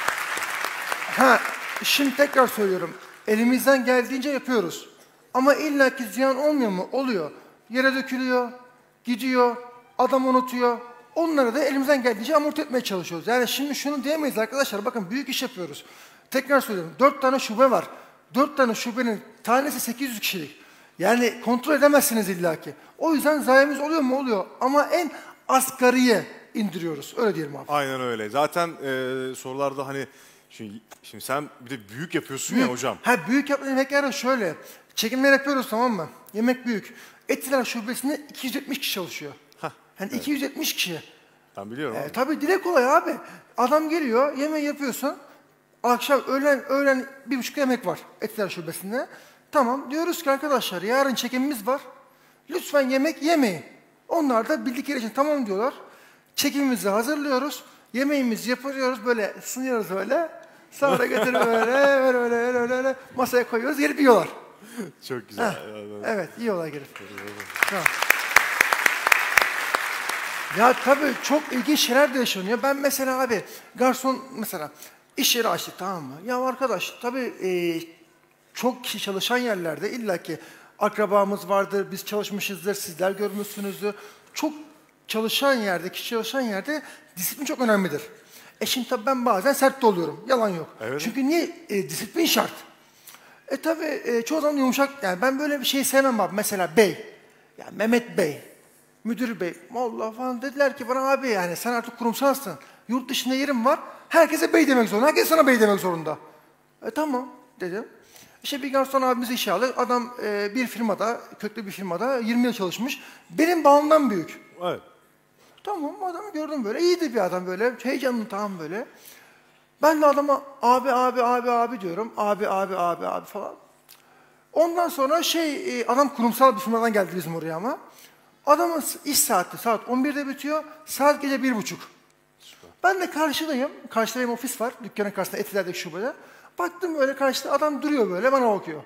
Şimdi tekrar söylüyorum. Elimizden geldiğince yapıyoruz. Ama illaki ziyan olmuyor mu? Oluyor. Yere dökülüyor, gidiyor, adam unutuyor. Onları da elimizden geldiğince amorti etmeye çalışıyoruz. Yani şimdi şunu diyemeyiz arkadaşlar. Bakın büyük iş yapıyoruz. Tekrar söylüyorum. 4 tane şube var. 4 tane şubenin tanesi 800 kişilik. Yani kontrol edemezsiniz illaki. O yüzden zayiimiz oluyor mu? Oluyor. Ama en asgariye indiriyoruz. Öyle diyelim abi. Aynen öyle. Zaten sorularda hani şimdi sen bir de büyük yapıyorsun ya hocam. Büyük yaptığım yemekler şöyle. Çekimler yapıyoruz, tamam mı? Yemek büyük. Etiler şubesinde 270 kişi çalışıyor. Yani evet. 270 kişi. Ben biliyorum. Tabii dile kolay abi. Adam geliyor, yemeği yapıyorsun. Akşam öğlen 1,5 yemek var Etiler şubesinde. Tamam diyoruz ki arkadaşlar yarın çekimimiz var. Lütfen yemek yemeyin. Onlar da bildikleri için tamam diyorlar. Çekimimizi hazırlıyoruz. Yemeğimizi yapıyoruz, böyle sınıyoruz öyle. Sonra getirip öyle masaya koyuyoruz, gelip yiyorlar. Çok güzel. Evet, yiyorlar gelip. Tamam. Ya tabii çok ilginç şeyler de yaşanıyor. Ben mesela abi, garson mesela iş yeri açtık, tamam mı? Ya arkadaş tabii çok kişi çalışan yerlerde illaki akrabamız vardır, biz çalışmışızdır, sizler görmüşsünüzdür. Çok çalışan yerde, kişi çalışan yerde disiplin çok önemlidir. Şimdi tabii ben bazen sert de oluyorum, yalan yok. Evet. Çünkü niye? Disiplin şart. Tabii çoğu zaman yumuşak, yani ben böyle bir şey sevmem abi. Mesela bey, yani Mehmet Bey, müdür bey, vallahi falan dediler ki bana abi yani sen artık kurumsalsın. Yurt dışında yerim var, herkese bey demek zorunda, herkes sana bey demek zorunda. Tamam dedim. İşte bir garson abimiz işe aldı. Adam bir firmada, köklü bir firmada 20 yıl çalışmış. Benim bağımdan büyük. Evet. Tamam, adamı gördüm böyle. İyiydi bir adam böyle. Heyecanlı, tamam böyle. Ben de adama abi diyorum. Abi falan. Ondan sonra adam kurumsal bir firmadan geldi bizim oraya ama. Adamın iş saati saat 11'de bitiyor. Saat gece 1:30. Ben de karşıdayım. Karşıda benim ofis var. Dükkanın karşısında Etiler'deki şubede. Baktım böyle karşıda adam duruyor böyle bana bakıyor.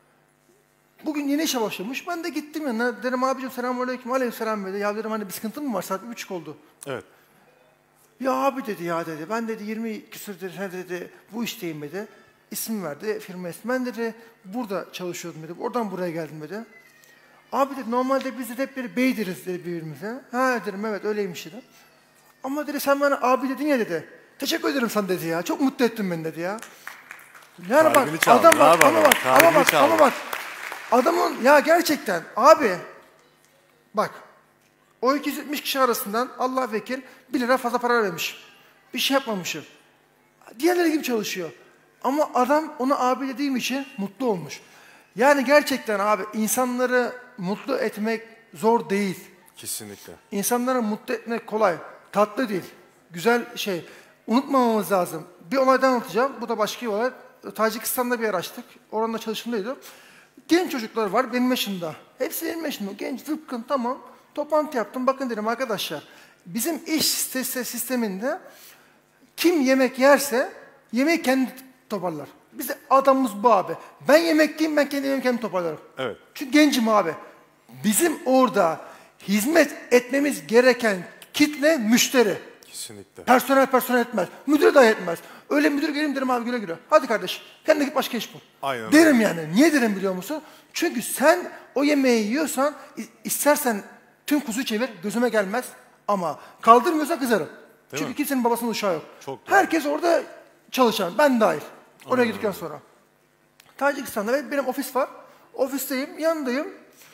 Bugün yeni işe başlamış. Ben de gittim yanına. Dedim abicim selamünaleyküm. Aleykümselam dedi. Ya dedim hani bir sıkıntın mı var? Saat 1:30 oldu. Evet. Ya abi dedi ya dedi. Ben dedi 20 küsur dedi bu işteyim dedi. İsim verdi firma ismi. Ben dedi burada çalışıyordum dedi. Oradan buraya geldim dedi. Abi dedi normalde biz de hep bir bey deriz dedi birbirimize. Ha dedim evet öyleymiş dedi. Ama dedi sen bana abi dedin ya dedi. Teşekkür ederim sana dedi ya. Çok mutlu ettin beni dedi ya. Yani bak adam bak ama bak. Adamın ya gerçekten abi bak o 270 kişi arasından Allah vekil 1 lira fazla para vermiş. Bir şey yapmamışım. Diğerleri gibi çalışıyor. Ama adam ona abi dediğim için mutlu olmuş. Yani gerçekten abi insanları mutlu etmek zor değil. Kesinlikle. İnsanları mutlu etmek kolay. Tatlı değil. Güzel şey. Unutmamamız lazım. Bir olaydan anlatacağım. Bu da başka bir olay. Tacikistan'da bir yer açtık. Orada çalışımdaydım. Genç çocuklar var benim yaşımda. Hepsi benim yaşımda. Genç, zıpkın, tamam. Toplantı yaptım. Bakın dedim arkadaşlar. Bizim iş sisteminde kim yemek yerse yemeği kendi toparlar. Biz adamımız bu abi. Ben yemekliyim, ben kendi yemeğimi kendim toparlarım. Evet. Çünkü gencim abi. Bizim orada hizmet etmemiz gereken kitle müşteri. Kesinlikle. Personel etmez. Müdür dahi etmez. Öyle müdür geleyim derim abi güle güle. Hadi kardeş kendine git başka iş bul. Aynen derim öyle. yani. Niye derim biliyor musun? Çünkü sen o yemeği yiyorsan istersen tüm kuzu çevir gözüme gelmez. Ama kaldırmıyorsan kızarım. Değil Çünkü mi? kimsenin babasının uşağı yok. Çok doğru. Herkes orada çalışan. Ben dahil. Oraya gittikten sonra. Tacikistan'da benim ofis var. Ofisteyim, yanındayım.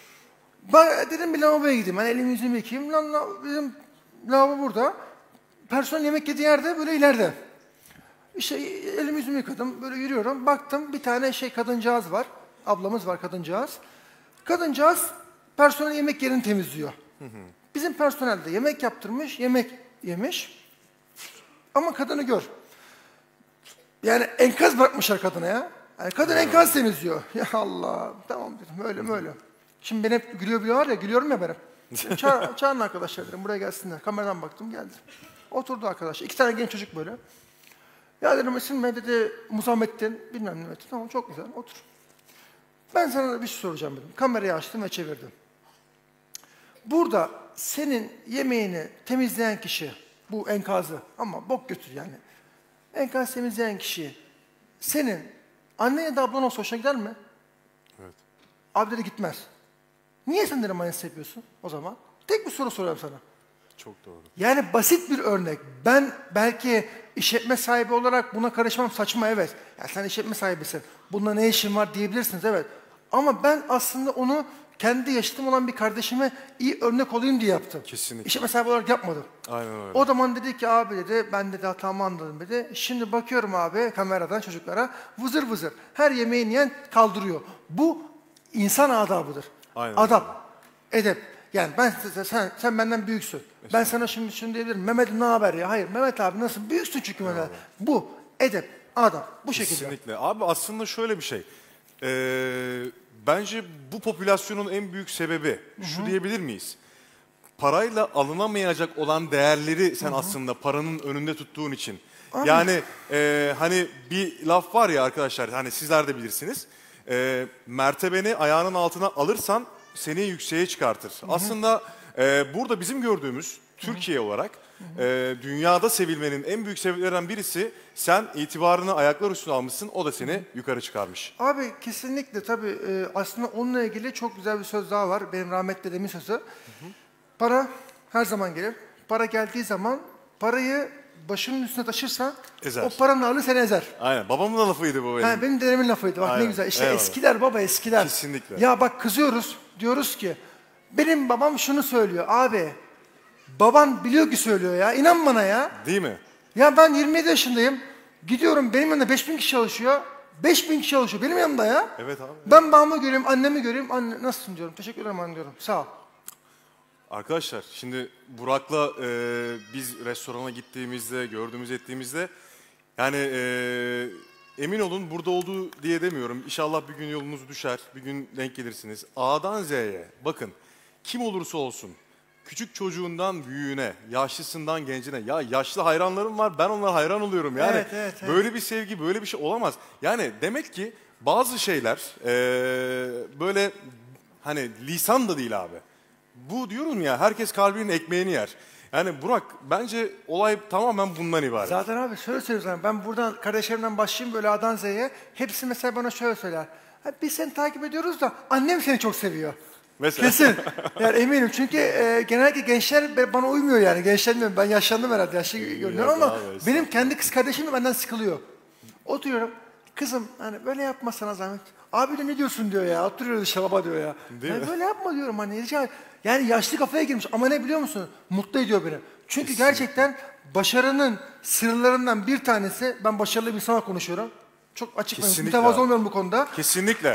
Ben dedim bir lavaboya gideyim. Ben elimi yüzümü yıkayayım. Dedim lavabo burada. Personel yemek yediği yerde böyle ileride. İşte elimi yüzümü yıkadım. Böyle yürüyorum. Baktım bir tane kadıncağız var. Ablamız var kadıncağız. Kadıncağız personel yemek yerini temizliyor. Bizim personel de yemek yaptırmış, yemek yemiş. Ama kadını gör. Yani enkaz bırakmışlar kadına ya. Yani kadın enkaz temizliyor. Ya Allah. Tamam dedim öyle. Şimdi ben hep gülüyor ya, gülüyorum ya ben hep. Çağırın arkadaşlar dedim, buraya gelsinler. Kameradan baktım, geldi. Oturdu arkadaş. 2 tane genç çocuk böyle. Ya dedim isim ne dedi, Musamettin, bilmem ne. Tamam çok güzel, otur. Ben sana bir şey soracağım dedim. Kamerayı açtım ve çevirdim. Burada senin yemeğini temizleyen kişi, bu enkazı ama bok götür yani. Enkaz temizleyen kişi senin annen ya da ablan olsa hoşuna gider mi? Evet. Abi dedi gitmez. Niye sen de mayonez yapıyorsun o zaman? Tek bir soru soruyorum sana. Çok doğru. Yani basit bir örnek. Ben belki işletme sahibi olarak buna karışmam saçma, evet. Ya sen işletme sahibisin. Bununla ne işin var diyebilirsiniz, evet. Ama ben aslında onu kendi yaşıtım olan bir kardeşime iyi örnek olayım diye yaptım. Kesinlikle. İşletme sahibi olarak yapmadım. Aynen öyle. O zaman dedi ki abi dedi, ben dedi hatamı anladım dedi. Şimdi bakıyorum abi kameradan çocuklara vızır vızır. Her yemeği yiyen kaldırıyor. Bu insan adabıdır. Aynen Adap, edep. Yani sen benden büyüksün. Ben sana şimdi şunu diyebilirim. Mehmet ne haber ya? Hayır Mehmet abi nasılsın? Büyüksün çünkü Mehmet. Bu edep, adap. Bu şekilde. Kesinlikle. Abi aslında şöyle bir şey. Bence bu popülasyonun en büyük sebebi şu diyebilir miyiz? Parayla alınamayacak olan değerleri sen aslında paranın önünde tuttuğun için. Aynen. Yani hani bir laf var ya arkadaşlar, hani sizler de bilirsiniz. Mertebeni ayağının altına alırsan seni yükseğe çıkartır. Aslında burada bizim gördüğümüz Türkiye olarak dünyada sevilmenin en büyük sebeplerinden birisi, sen itibarını ayaklar üstüne almışsın, o da seni yukarı çıkarmış. Abi kesinlikle tabii aslında onunla ilgili çok güzel bir söz daha var. Benim rahmetli dedemin sözü. Para her zaman gelir. Para geldiği zaman parayı başının üstüne taşırsa Ezer. o paranın ağırlığı seni ezer. Aynen, babamın da lafıydı bu benim. Ha, benim dedemin lafıydı. Bak Aynen. ne güzel. İşte Eyvallah. eskiler baba, eskiler. Kesinlikle. Ya bak kızıyoruz. Diyoruz ki benim babam şunu söylüyor. Abi baban biliyor ki söylüyor ya. İnan bana ya. Değil mi? Ya ben 27 yaşındayım. Gidiyorum benim yanımda 5000 kişi çalışıyor. 5000 kişi çalışıyor benim yanımda ya. Evet abi. Ben babamı göreyim, annemi göreyim. Anne nasılsın diyorum. Teşekkür ederim anne diyorum. Sağ ol. Arkadaşlar şimdi Burak'la biz restorana gittiğimizde, gördüğümüz ettiğimizde yani emin olun burada olduğu diye demiyorum. İnşallah bir gün yolunuz düşer, bir gün denk gelirsiniz. A'dan Z'ye bakın, kim olursa olsun, küçük çocuğundan büyüğüne, yaşlısından gencine, ya yaşlı hayranlarım var, ben onlara hayran oluyorum yani. Evet. Böyle bir sevgi, böyle bir şey olamaz. Yani demek ki bazı şeyler böyle hani lisan da değil abi. Bu diyorum ya, herkes kalbinin ekmeğini yer. Yani Burak, bence olay tamamen bundan ibaret. Zaten abi şöyle söylüyorum. Ben buradan kardeşlerimden başlayayım böyle A'dan Z'ye. Hepsi mesela bana şöyle söyler. Biz seni takip ediyoruz da annem seni çok seviyor. Mesela. Kesin. Yani eminim çünkü genellikle gençler bana uymuyor yani. Gençler bilmiyorum, ben yaşlandım herhalde, yaşlı görünüyorum ama abi, benim kendi kız kardeşim de benden sıkılıyor. Oturuyorum. Kızım hani böyle yapma sana zahmet. Abi de ne diyorsun diyor ya. Oturuyoruz işte baba diyor ya. Değil mi? Böyle yapma diyorum hani. Yani yaşlı kafaya girmiş ama ne biliyor musun? Mutlu ediyor beni. Çünkü gerçekten başarının sırlarından bir tanesi, ben başarılı bir insanla konuşuyorum. Çok açık ve Kesinlikle mütevazı abi. olmuyorum bu konuda. Kesinlikle.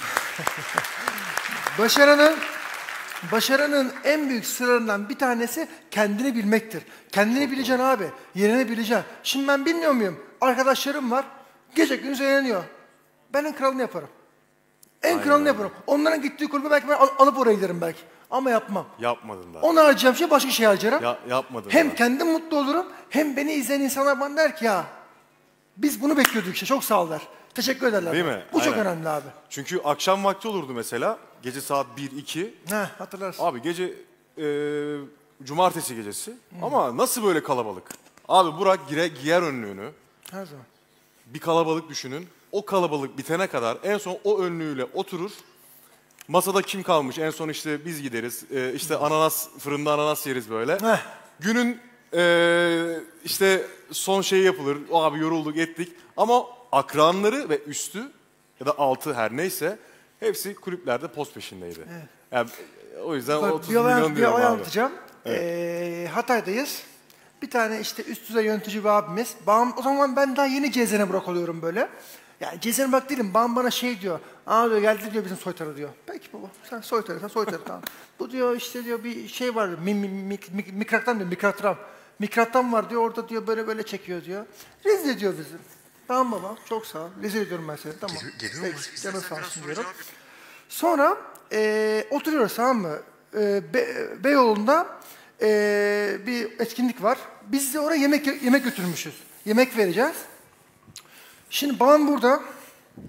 Başarının en büyük sırlarından bir tanesi kendini bilmektir. Kendini bileceksin abi. Yerini bileceksin. Şimdi ben bilmiyor muyum? Arkadaşlarım var. Gece gündüz eğleniyor. Ben en kralını yaparım. En kralını yaparım. Onların gittiği kulübe belki ben alıp oraya giderim belki. Ama yapmam. Yapmadın da. Onu harcayacağım şey başka şey harcarım. Yapmadın Hem da. kendim mutlu olurum, hem beni izleyen insanlar bana der ki ya biz bunu bekliyorduk işte, çok sağ ollar. Teşekkür ederler. Değil bana. mi? Bu çok Aynen. önemli abi. Çünkü akşam vakti olurdu mesela. Gece saat 1-2. Hatırlarsın. Abi gece cumartesi gecesi. Ama nasıl böyle kalabalık? Abi Burak giyer önlüğünü. Her zaman. Bir kalabalık düşünün. O kalabalık bitene kadar en son o önlüğüyle oturur. Masada kim kalmış? En son işte biz gideriz. İşte fırında ananas yeriz böyle. Günün işte son şeyi yapılır. O abi yorulduk ettik. Ama akranları ve üstü ya da altı her neyse hepsi kulüplerde poz peşindeydi. Evet. Yani, o yüzden Bak, 30 milyon diyorum abi. anlatacağım. Evet. Hatay'dayız. Bir tane işte üst düzey yönetici bir abimiz. O zaman ben daha yeni Cezene Burak oluyorum böyle. Yani Cezene Burak değilim. Babam bana şey diyor. Diyor geldi diyor bizim soytarı diyor. Peki baba sen soytarı tamam. Bu diyor işte diyor bir şey var. Mikrattan diyor mikrattan var diyor. Orada diyor böyle çekiyor diyor. Rezil ediyor bizi. Tamam baba çok sağ ol. Rezil ediyorum ben seni tamam. Peki canın sağ olsun diyorum. Sonra oturuyoruz tamam mı? Beyoğlu'nda bir etkinlik var. Biz de oraya yemek götürmüşüz. Yemek vereceğiz. Şimdi babam burada.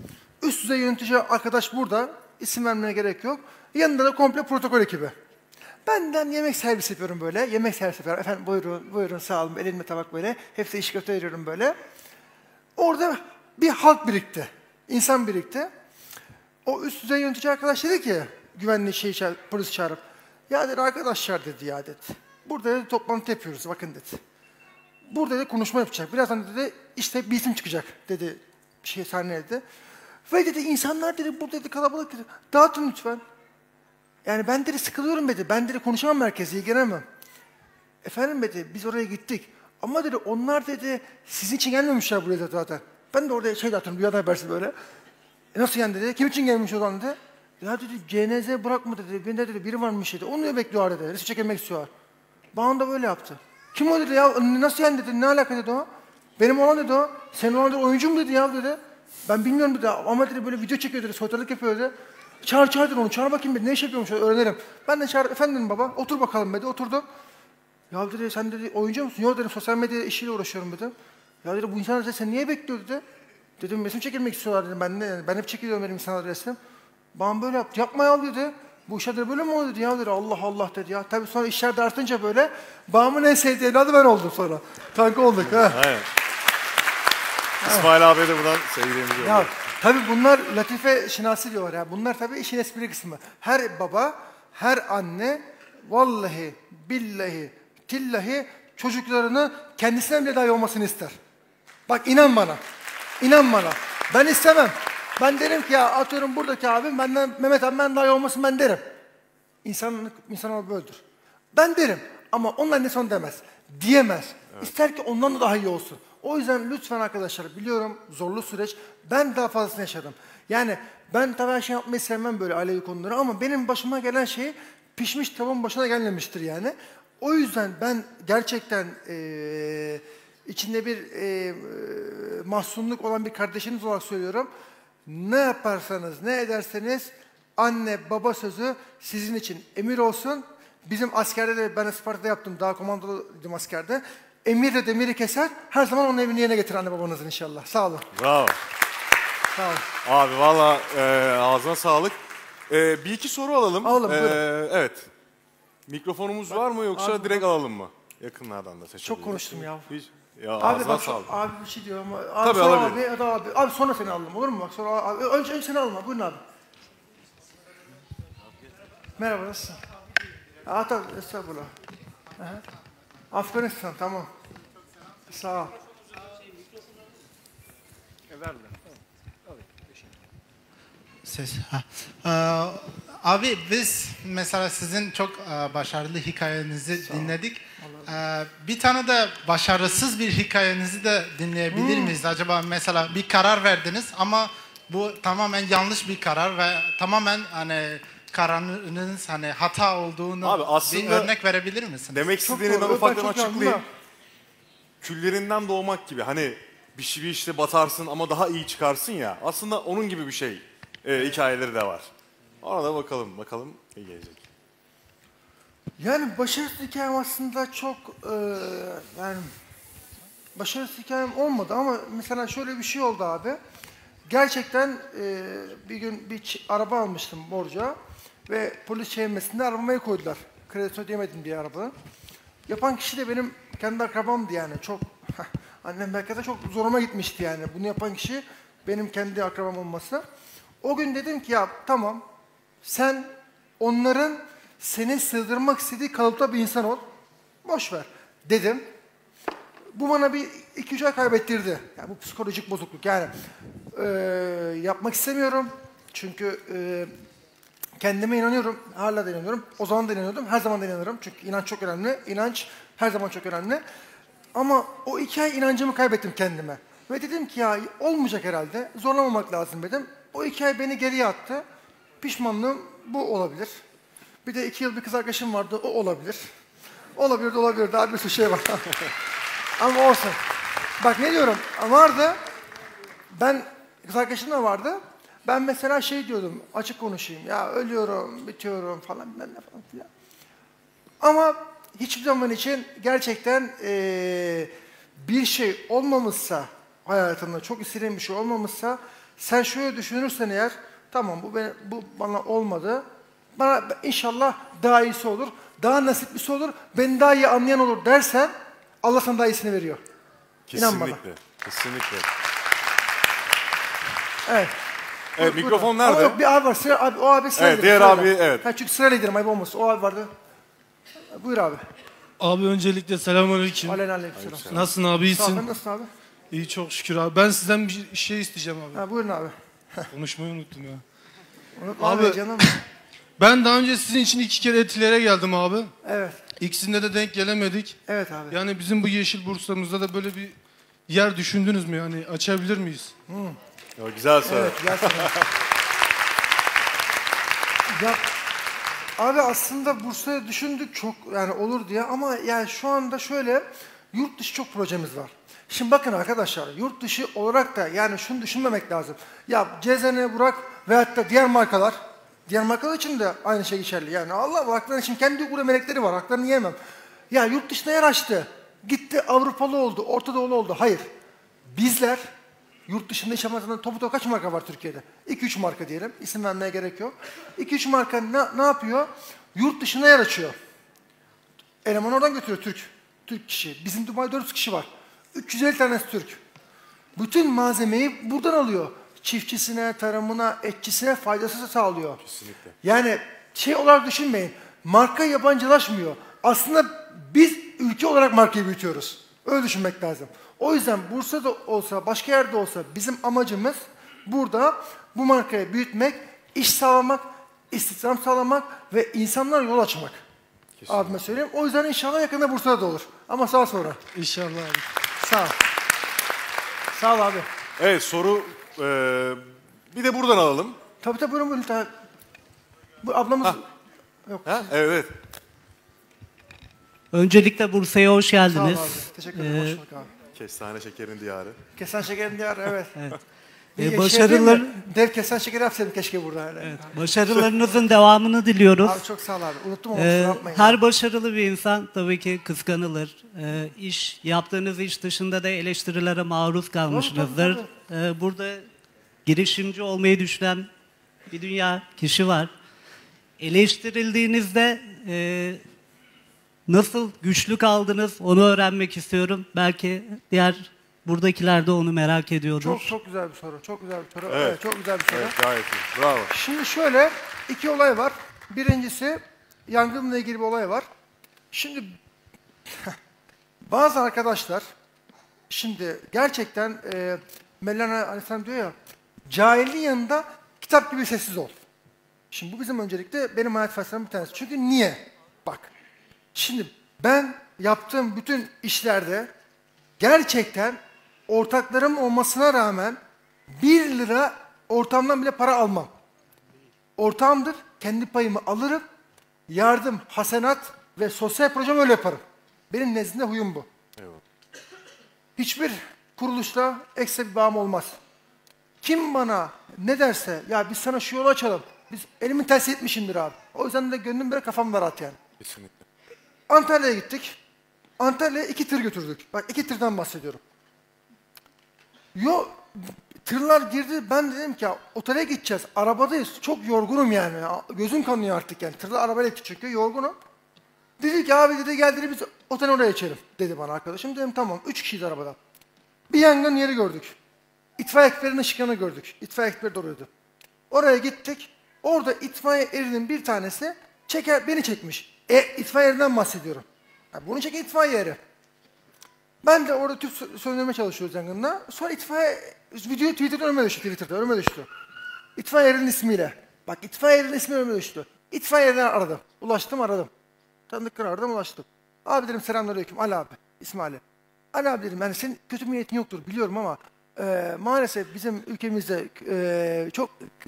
Üst düzey yönetici arkadaş burada. İsim vermeye gerek yok. Yanında da komple protokol ekibi. Benden yemek servisi yapıyorum böyle. Yemek servisi yapıyorum. Efendim buyurun, buyurun sağ olun. Elimde tabak böyle. Hepsi iş köfte veriyorum böyle. Orada bir halk birikti. İnsan birikti. O üst düzey yönetici arkadaş dedi ki, güvenliği polis çağırıp, ya dedi arkadaşlar dedi ya dedi. Burada dedi toplantı yapıyoruz bakın dedi. Burada dedi konuşma yapacak. Birazdan dedi işte bir isim çıkacak dedi. Sahneye dedi. Ve dedi insanlar dedi burada dedi kalabalık dedi. Dağıtın lütfen. Yani ben dedi sıkılıyorum dedi. Ben dedi konuşamam merkeze ilgilenemem. Efendim dedi biz oraya gittik. Ama dedi onlar dedi sizin için gelmemişler buraya zaten. Ben de orada dağıtıyorum rüyada habersiz böyle. Nasıl yani dedi. Kim için gelmiş o zaman dedi. Ya dedi CNZ bırakma dedi. Bende dedi biri varmış dedi. Onu bekliyor dedi. Resim çekilmek istiyor. Bana da böyle yaptı. Kim o dedi ya? Nasıl yani dedi. Ne alaka dedi o? Benim olan dedi o. Senin olan dedi oyuncu mu dedi ya dedi. Ben bilmiyorum dedi ama dedi böyle video çekiyor dedi. Fotoğraflık yapıyor dedi. Çağır dedi onu. Çağır bakayım dedi. Ne iş yapıyormuş öğrenelim. Ben de çağır efendim baba. Otur bakalım dedi. Oturdu. Ya dedi sen dedi oyuncu musun? Yok dedim sosyal medya işiyle uğraşıyorum dedi. Ya dedi bu insanlar dedi, sen niye bekliyor dedi. Dedim resim çekilmek istiyorlar dedim. Ben hep çekiliyorum benim insanlar resim. Bana böyle yaptı. Yapma ya dedi. Bu işler de böyle mi oluyor dedi ya dedi. Allah Allah dedi ya. Tabii sonra işler de artınca böyle babamın en sevdiği evladı ben oldum sonra. Kanka olduk ha. Aynen. İsmail abiye de buradan sevgilerimizi ya tabii bunlar latife şinasi diyorlar ya. Bunlar tabii işin espri kısmı. Her baba, her anne vallahi, billahi, tillahi çocuklarını kendisinden bile daha iyi olmasını ister. Bak inan bana. İnan bana. Ben istemem. Ben derim ki ya atıyorum buradaki abim benden Mehmet abimden daha iyi olmasın ben derim. İnsan böyledir. Ben derim ama onlar ne son demez. Diyemez. Evet. İster ki ondan da daha iyi olsun. O yüzden lütfen arkadaşlar biliyorum zorlu süreç. Ben daha fazlasını yaşadım. Yani ben tabii her şey yapmayı sevmem böyle ailevi konuları ama benim başıma gelen şey pişmiş tavuğun başına gelmemiştir yani. O yüzden ben gerçekten içinde bir mahzunluk olan bir kardeşiniz olarak söylüyorum. Ne yaparsanız, ne ederseniz anne baba sözü sizin için emir olsun. Bizim askerde de ben Isparta'da yaptım. Daha komandoydum askerde. Emir de demiri keser. Her zaman onun emrini yerine getirir anne babanızın inşallah. Sağ olun. Bravo. Sağ olun. Abi valla ağzına sağlık. Bir iki soru alalım. Alalım evet. Mikrofonumuz var mı yoksa abi, direkt alalım mı? Yakınlardan da seçebiliriz. Çok konuştum ya. Ya abi bak sağlık. abi bir şey diyor ama abi tabii sonra alabilir. abi sonra seni alalım olur mu bak sonra abi önce seni alalım buyurun abi. Merhaba nasılsın? Tabii estağfurullah. Afganistan tamam. Sağ ol. Ses. Abi biz mesela sizin çok başarılı hikayenizi dinledik. Bir tane de başarısız bir hikayenizi de dinleyebilir miyiz? Acaba mesela bir karar verdiniz ama bu tamamen yanlış bir karar ve tamamen hani kararınız hani hata olduğunu abi aslında bir örnek verebilir misiniz? Demek istediğini ben ufaktan açıklayayım. Küllerinden doğmak gibi hani bir işte batarsın ama daha iyi çıkarsın ya. Aslında onun gibi bir şey. Hikayeleri de var. Ona da bakalım ne gelecek. Yani başarısız hikayem aslında çok yani başarısız hikayem olmadı ama mesela şöyle bir şey oldu abi. Gerçekten bir gün bir araba almıştım borca ve polis çevirmesinde arabamaya koydular. Kredisini ödeyemedim diye arabanın. Yapan kişi de benim kendi akrabamdı yani çok annem belki de çok zoruma gitmişti yani. Bunu yapan kişi benim kendi akrabam olması. O gün dedim ki ya tamam sen onların seni sığdırmak istediği kalıpta bir insan ol. Boş ver dedim. Bu bana bir 2-3 ay kaybettirdi. Yani bu psikolojik bozukluk yani. Yapmak istemiyorum. Çünkü kendime inanıyorum. Hala da inanıyorum. O zaman da inanıyordum. Her zaman da inanırım. Çünkü inanç çok önemli. İnanç her zaman çok önemli. Ama o 2 ay inancımı kaybettim kendime. Ve dedim ki ya olmayacak herhalde. Zorlamamak lazım dedim. O 2 ay beni geriye attı. Pişmanlığım bu olabilir. Bir de 2 yıl bir kız arkadaşım vardı. O olabilir. Olabilir. Daha bir sürü şey var. Ama olsun. Bak ne diyorum. Vardı. Ben kız arkadaşım da vardı. Ben mesela şey diyordum. Açık konuşayım. Ya ölüyorum, bitiyorum falan. Ne falan filan. Ama hiçbir zaman için gerçekten bir şey olmamışsa hayatımda çok istediğim bir şey olmamışsa Sen şöyle düşünürsen eğer, tamam bu bana olmadı. Bana inşallah daha iyisi olur, daha nasiplisi olur, beni daha iyi anlayan olur dersen Allah sana daha iyisini veriyor. İnan bana. Kesinlikle. Evet. Evet, mikrofon nerede? Ama yok, bir abi var. O abi sıra Evet, diğer abi, evet. Ha, çünkü sırayla gidelim, ayıp olmasın. O abi vardı. Buyur abi. Abi öncelikle selamünaleyküm. Aleykümselam. Nasılsın abi, Sağ ol, iyisin? nasılsın abi? İyi çok şükür abi. Ben sizden bir şey isteyeceğim abi. Ha, buyurun abi. Konuşmayı unuttum ya. Unutma Abi- abi canım. Ben daha önce sizin için 2 kere Etiler'e geldim abi. Evet. İkisinde de denk gelemedik. Evet abi. Yani bizim bu yeşil burslarımızda da böyle bir yer düşündünüz mü yani? Açabilir miyiz? Ya, güzel soru. Evet, gerçekten. Ya, abi aslında Bursa'yı düşündük çok yani olur diye ama yani şu anda şöyle yurt dışı çok projemiz var. Şimdi bakın arkadaşlar yurt dışı olarak da yani şunu düşünmemek lazım. Ya Cezene, Burak veyahut da diğer markalar için de aynı şey geçerli. Yani Allah haklarının için kendi uğra melekleri var. Haklarını yemem. Ya yurt dışına yer açtı. Gitti Avrupalı oldu, Orta Doğulu oldu. Hayır. Bizler yurt dışında iş yapan topu kaç marka var Türkiye'de? 2-3 marka diyelim. İsim vermeye gerek yok. 2-3 marka ne yapıyor? Yurt dışına yer açıyor. Eleman oradan götürüyor Türk kişi. Bizim Dubai'de 400 kişi var. 350 tanesi Türk. Bütün malzemeyi buradan alıyor. Çiftçisine, tarımına, etçisine faydası sağlıyor. Kesinlikle. Yani şey olarak düşünmeyin. Marka yabancılaşmıyor. Aslında biz ülke olarak markayı büyütüyoruz. Öyle düşünmek lazım. O yüzden Bursa'da olsa, başka yerde olsa bizim amacımız burada bu markayı büyütmek, iş sağlamak, istihdam sağlamak ve insanlara yol açmak. Kesinlikle. Abime söyleyeyim. O yüzden inşallah yakında Bursa'da da olur. Ama sağ sonra. İnşallah abi. Sağ ol. Sağ ol abi. Evet, soru bir de buradan alalım. Tabii buyurun buyurun. Bu ablamız... Yok. Ha? Evet. Öncelikle Bursa'ya hoş Sağ ol geldiniz. abi. Teşekkür ederim. Hoş bulduk abi. Kestane şekerin diyarı. Kesen şekerin diyarı evet. Başarılar, Dev kesen şekeri yapsaydım keşke burada. Yani. evet, başarılarınızın devamını diliyoruz. Abi çok sağ ol abi. Unuttum onu. Kusura yapmayın. Her başarılı bir insan tabii ki kıskanılır. Yaptığınız iş dışında da eleştirilere maruz kalmışsınızdır. Burada girişimci olmayı düşünen bir dünya kişi var. Eleştirildiğinizde nasıl güçlü kaldınız onu öğrenmek istiyorum. Belki diğer buradakiler de onu merak ediyordur. Çok güzel bir soru. Çok güzel bir soru. Evet. Evet, çok güzel bir soru. Evet, gayet iyi. Bravo. Şimdi şöyle 2 olay var. Birincisi yangınla ilgili bir olay var. Şimdi bazı arkadaşlar şimdi gerçekten Mevlana Aleyhisselam diyor ya cahilin yanında kitap gibi sessiz ol. Şimdi bu bizim öncelikle benim hayat felsefem bir tanesi. Çünkü niye? Bak. Şimdi ben yaptığım bütün işlerde gerçekten ortaklarım olmasına rağmen 1 lira ortamdan bile para almam. Ortağımdır, kendi payımı alırım, yardım, hasenat ve sosyal projem öyle yaparım. Benim nezdimde huyum bu. Eyvallah. Hiçbir kuruluşla ekstra bir bağım olmaz. Kim bana ne derse, ya biz sana şu yolu açalım, biz elimin tersi etmişimdir abi. O yüzden de gönlüm böyle kafam rahat yani. Kesinlikle. Antalya'ya gittik. Antalya'ya 2 tır götürdük. Bak 2 tırdan bahsediyorum. Tırlar girdi. Ben dedim ki otele gideceğiz. Arabadayız. Çok yorgunum yani. Gözüm kanıyor artık yani. Tırlar arabayla gitti çünkü yorgunum. Dedi ki abi dedi gel dedi biz otel oraya içelim dedi bana arkadaşım. Dedim tamam. 3 kişiyiz arabada. Bir yangın yeri gördük. İtfaiye ekiplerinin ışıklarını gördük. İtfaiye ekipleri doğruydu. Oraya gittik. Orada itfaiye erinin bir tanesi beni çekmiş. İtfaiye erinden bahsediyorum. Yani bunu çeken itfaiye eri. Ben de orada tüp söndürmeye çalışıyoruz yangında. Sonra itfaiye video Twitter'da önüme düştü. İtfaiye erinin ismiyle. Bak itfaiye erinin ismi önüme düştü. İtfaiye erinden aradım. Aradım. Tanıdıkları aradım ulaştım. Abi dedim selamünaleyküm Ali abi. İsmi Ali. Ali abi dedim yani senin kötü bir niyetin yoktur biliyorum ama maalesef bizim ülkemizde çok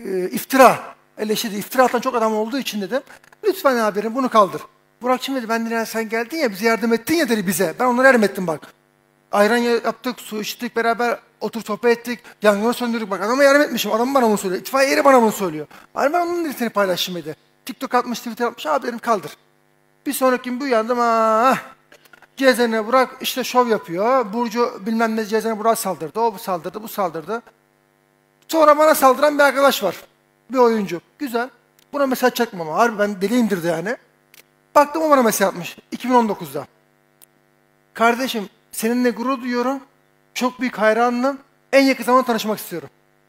iftira atan çok adam olduğu için dedim. Lütfen abi dedim bunu kaldır. Burak'cığım dedi ben dedi sen geldin ya bize yardım ettin ya dedi bize. Ben onlara yardım ettim bak. Ayran yaptık, su içtik beraber oturup sohbet ettik. Yangını söndürdük bak adama yardım etmişim. Adam bana bunu söylüyor. İtfaiye eri bana bunu söylüyor. Abi ben onun seni paylaştım dedi. TikTok atmış, Twitter atmış. Abi dedim kaldır. Bir sonraki gün bu uyandım. Cezene Burak işte şov yapıyor. Burcu bilmem ne Cezene Burak saldırdı. O saldırdı, bu saldırdı. Sonra bana saldıran bir arkadaş var. Bir oyuncu. Güzel. Buna mesaj çakmam ama. Harbi ben deli indirdi yani. Baktım o bana mesaj atmış. 2019'da. Kardeşim seninle gurur duyuyorum. Çok büyük hayranım. En yakın zamanda tanışmak istiyorum.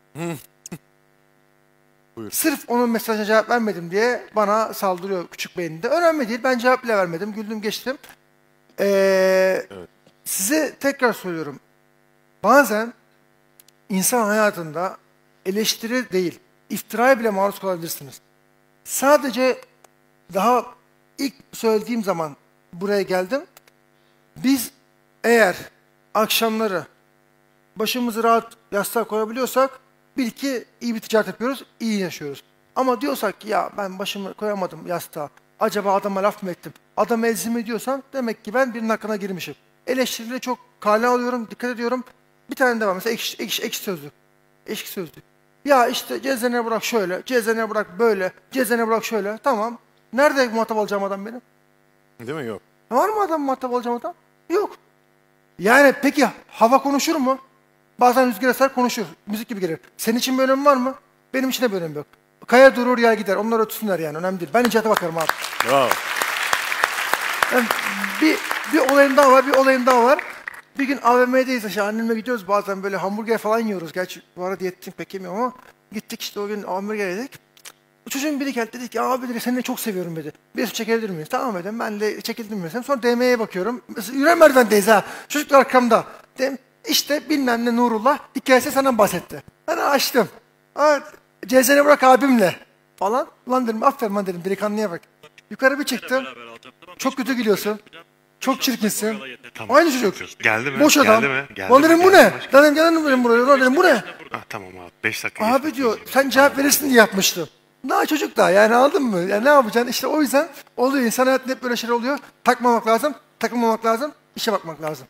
Buyur. Sırf onun mesajına cevap vermedim diye bana saldırıyor küçük beyninde. Önemli değil. Ben cevap bile vermedim. Güldüm geçtim. Evet. Size tekrar söylüyorum. Bazen insan hayatında eleştiri değil, iftiraya bile maruz kalabilirsiniz. Sadece daha ilk söylediğim zaman buraya geldim. Biz eğer akşamları başımızı rahat yastığa koyabiliyorsak bil ki iyi bir ticaret yapıyoruz, iyi yaşıyoruz. Ama diyorsak ki ya ben başımı koyamadım yastığa, acaba adama laf mı ettim, adamı ezdim ediyorsam demek ki ben birinin hakkına girmişim. Eleştirileri çok kale alıyorum, dikkat ediyorum. Bir tane de var mesela ekşi sözlük. Ekşi sözlük. Ya işte cezene bırak şöyle, cezene bırak böyle, cezene bırak şöyle. Tamam. Nerede muhatap alacağım adam benim? Değil mi? Yok. Var mı adam muhatap alacağım adam? Yok. Yani peki hava konuşur mu? Bazen rüzgar eser konuşur. Müzik gibi gelir. Senin için bir önemi var mı? Benim için de bir önemi yok. Kaya durur yer gider. Onlar ötsünler yani. Önemli değil. Ben icraata bakarım abi. Bravo. Yani bir olayım daha var. Bir gün AVM'deyiz aşağı. Annemle gidiyoruz bazen böyle hamburger falan yiyoruz. Gerçi bu ara diyetteyim pek yemiyorum ama gittik işte o gün hamburger yedik. Çocuğun biri geldi dedi ki abi dedi seni de çok seviyorum dedi. Bir çekebilir miyiz? Tamam dedim. Ben de çekildim mesela. Sonra DM'ye bakıyorum. Yürüyen merdivendeyiz ha. Çocuk arkamda. Dedim işte bilmem ne Nurullah hikayesi sana bahsetti. Ben açtım. Cezene bırak abimle falan. Lan dedim aferin lan dedim delikanlıya bak. Yukarı bir çıktım. Çok kötü gülüyorsun. Çok çirkinsin. Tamam. Aynı çocuk. Geldi mi? Boş adam. Geldi mi? Geldi Lan mi? dedim bu Geldi ne? mi? Lan dedim buraya. Lan dedim bu ne? Ah, tamam abi. 5 dakika Abi geçti. diyor sen cevap verirsin diye yapmıştım. Daha çocuk daha yani aldın mı? Yani ne yapacaksın? İşte o yüzden oluyor. İnsan hayatında hep böyle şeyler oluyor. Takmamak lazım, takılmamak lazım, işe bakmak lazım.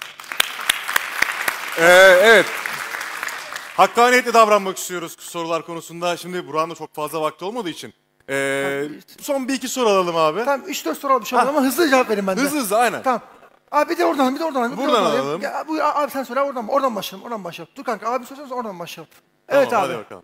Evet. Hakkaniyetli davranmak istiyoruz sorular konusunda. Şimdi Burak'ın da çok fazla vakti olmadığı için. Son bir iki soru alalım abi. Tamam 3-4 soru al bir şey olmaz ama hızlı cevap verin ben de. Hızlı aynen. Tamam. Abi bir de oradan. Buradan alalım. Ya, buyur abi sen söyle oradan başlayalım. Dur kanka abi söylesene oradan başlayalım. Evet Tamam, abi. Hadi bakalım.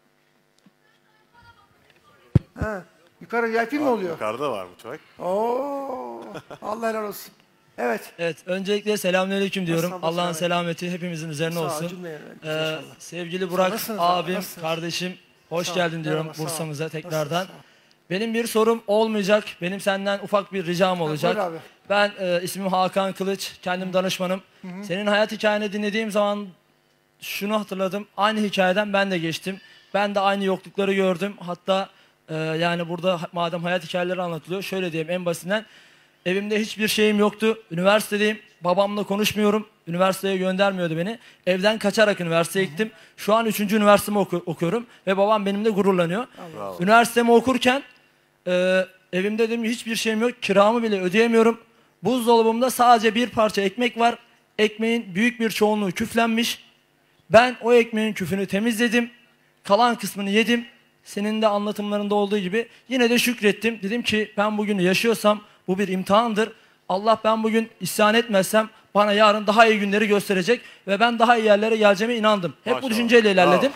Yukarı VIP mi oluyor? Yukarıda var mutfak. Oo, Allah helal olsun. Evet. Evet, öncelikle selamünaleyküm diyorum. Estağfurullah, Allah'ın selam. selameti hepimizin üzerine Sağ ol, olsun. cümleye, Sevgili Burak Nasılsınız abi, abim, nasılsınız? kardeşim, hoş Sağ ol, geldin diyorum merhaba, sağ ol. Bursa'mıza tekrardan. Nasılsın, sağ ol. Benim bir sorum olmayacak. Benim senden ufak bir ricam olacak. buyur abi. Ben ismim Hakan Kılıç, kendim danışmanım. Senin hayat hikayeni dinlediğim zaman şunu hatırladım. Aynı hikayeden ben de geçtim. Ben de aynı yoklukları gördüm. Hatta yani burada madem hayat hikayeleri anlatılıyor, şöyle diyeyim en basitinden. Evimde hiçbir şeyim yoktu. Üniversitedeyim. Babamla konuşmuyorum. Üniversiteye göndermiyordu beni. Evden kaçarak üniversiteye gittim. Şu an 3. üniversitemi okuyorum. Ve babam benimle gururlanıyor. Bravo. Üniversitemi okurken evimde dedim hiçbir şeyim yok. Kiramı bile ödeyemiyorum. Buzdolabımda sadece bir parça ekmek var. Ekmeğin büyük bir çoğunluğu küflenmiş. Ben o ekmeğin küfünü temizledim. Kalan kısmını yedim. Senin de anlatımlarında olduğu gibi yine de şükrettim. Dedim ki ben bugünü yaşıyorsam bu bir imtihandır. Allah ben bugün isyan etmezsem bana yarın daha iyi günleri gösterecek ve ben daha iyi yerlere geleceğime inandım. Hep Maşallah. bu düşünceyle ilerledim.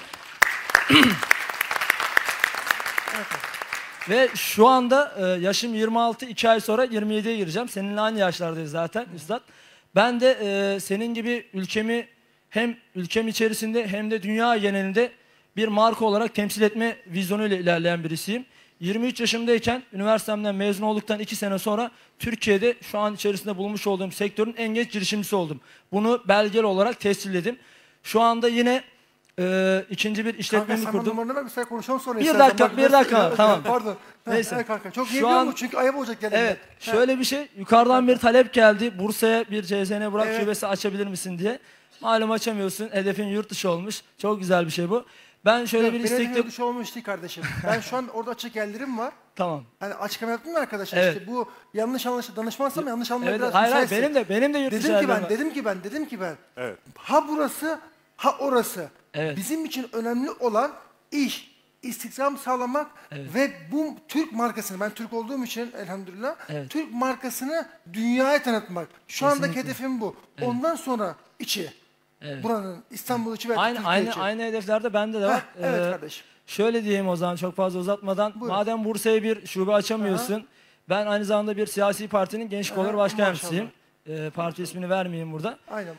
Ve şu anda yaşım 26, 2 ay sonra 27'ye gireceğim. Seninle aynı yaşlardayız zaten Üstad. Ben de senin gibi ülkemi hem ülkem içerisinde hem de dünya genelinde bir marka olarak temsil etme vizyonuyla ilerleyen birisiyim. 23 yaşımdayken üniversitemden mezun olduktan 2 sene sonra Türkiye'de şu an içerisinde bulunmuş olduğum sektörün en genç girişimcisi oldum. Bunu belgeli olarak tescilledim. Şu anda yine ikinci bir işletmemi Kanka, kurdum. numaranı ver, bir konuşalım sonra. Bir istersen. dakika, Bak, bir dakika, tamam. Pardon. Neyse. Evet kanka, çok Şu iyi an- bu çünkü ayıp olacak gelin. Evet, şöyle bir şey. Yukarıdan bir talep geldi. Bursa'ya bir CZN Burak şubesi açabilir misin diye. Malum açamıyorsun. Hedefin yurt dışı olmuş. Çok güzel bir şey bu. Ben şöyle bir Benim istekli... yurt dışı olmuş değil kardeşim. Ben şu an orada açık yerlerim var. Tamam. Hani açıklama yaptım mı arkadaşlar? Evet. İşte bu yanlış danışmansam yanlış anlamaya Evet, biraz hayır, müsaitsin. benim de yurt dışı yerlerim var. Dedim ki ben. Evet. Ha burası, ha orası. Evet. Bizim için önemli olan iş, istihdam sağlamak ve bu Türk markasını, ben Türk olduğum için elhamdülillah, Evet. Türk markasını dünyaya tanıtmak. Şu andaki Kesinlikle. hedefim bu. Ondan sonra içi. Evet. Buranın İstanbul içi ve Aynı Türkiye aynı için. aynı hedeflerde bende de var. Evet kardeşim. Şöyle diyeyim o zaman çok fazla uzatmadan. Buyurun. Madem Bursa'ya bir şube açamıyorsun. Ben aynı zamanda bir siyasi partinin genç kolları başkan yardımcısıyım. Parti ismini vermeyeyim burada. Aynen.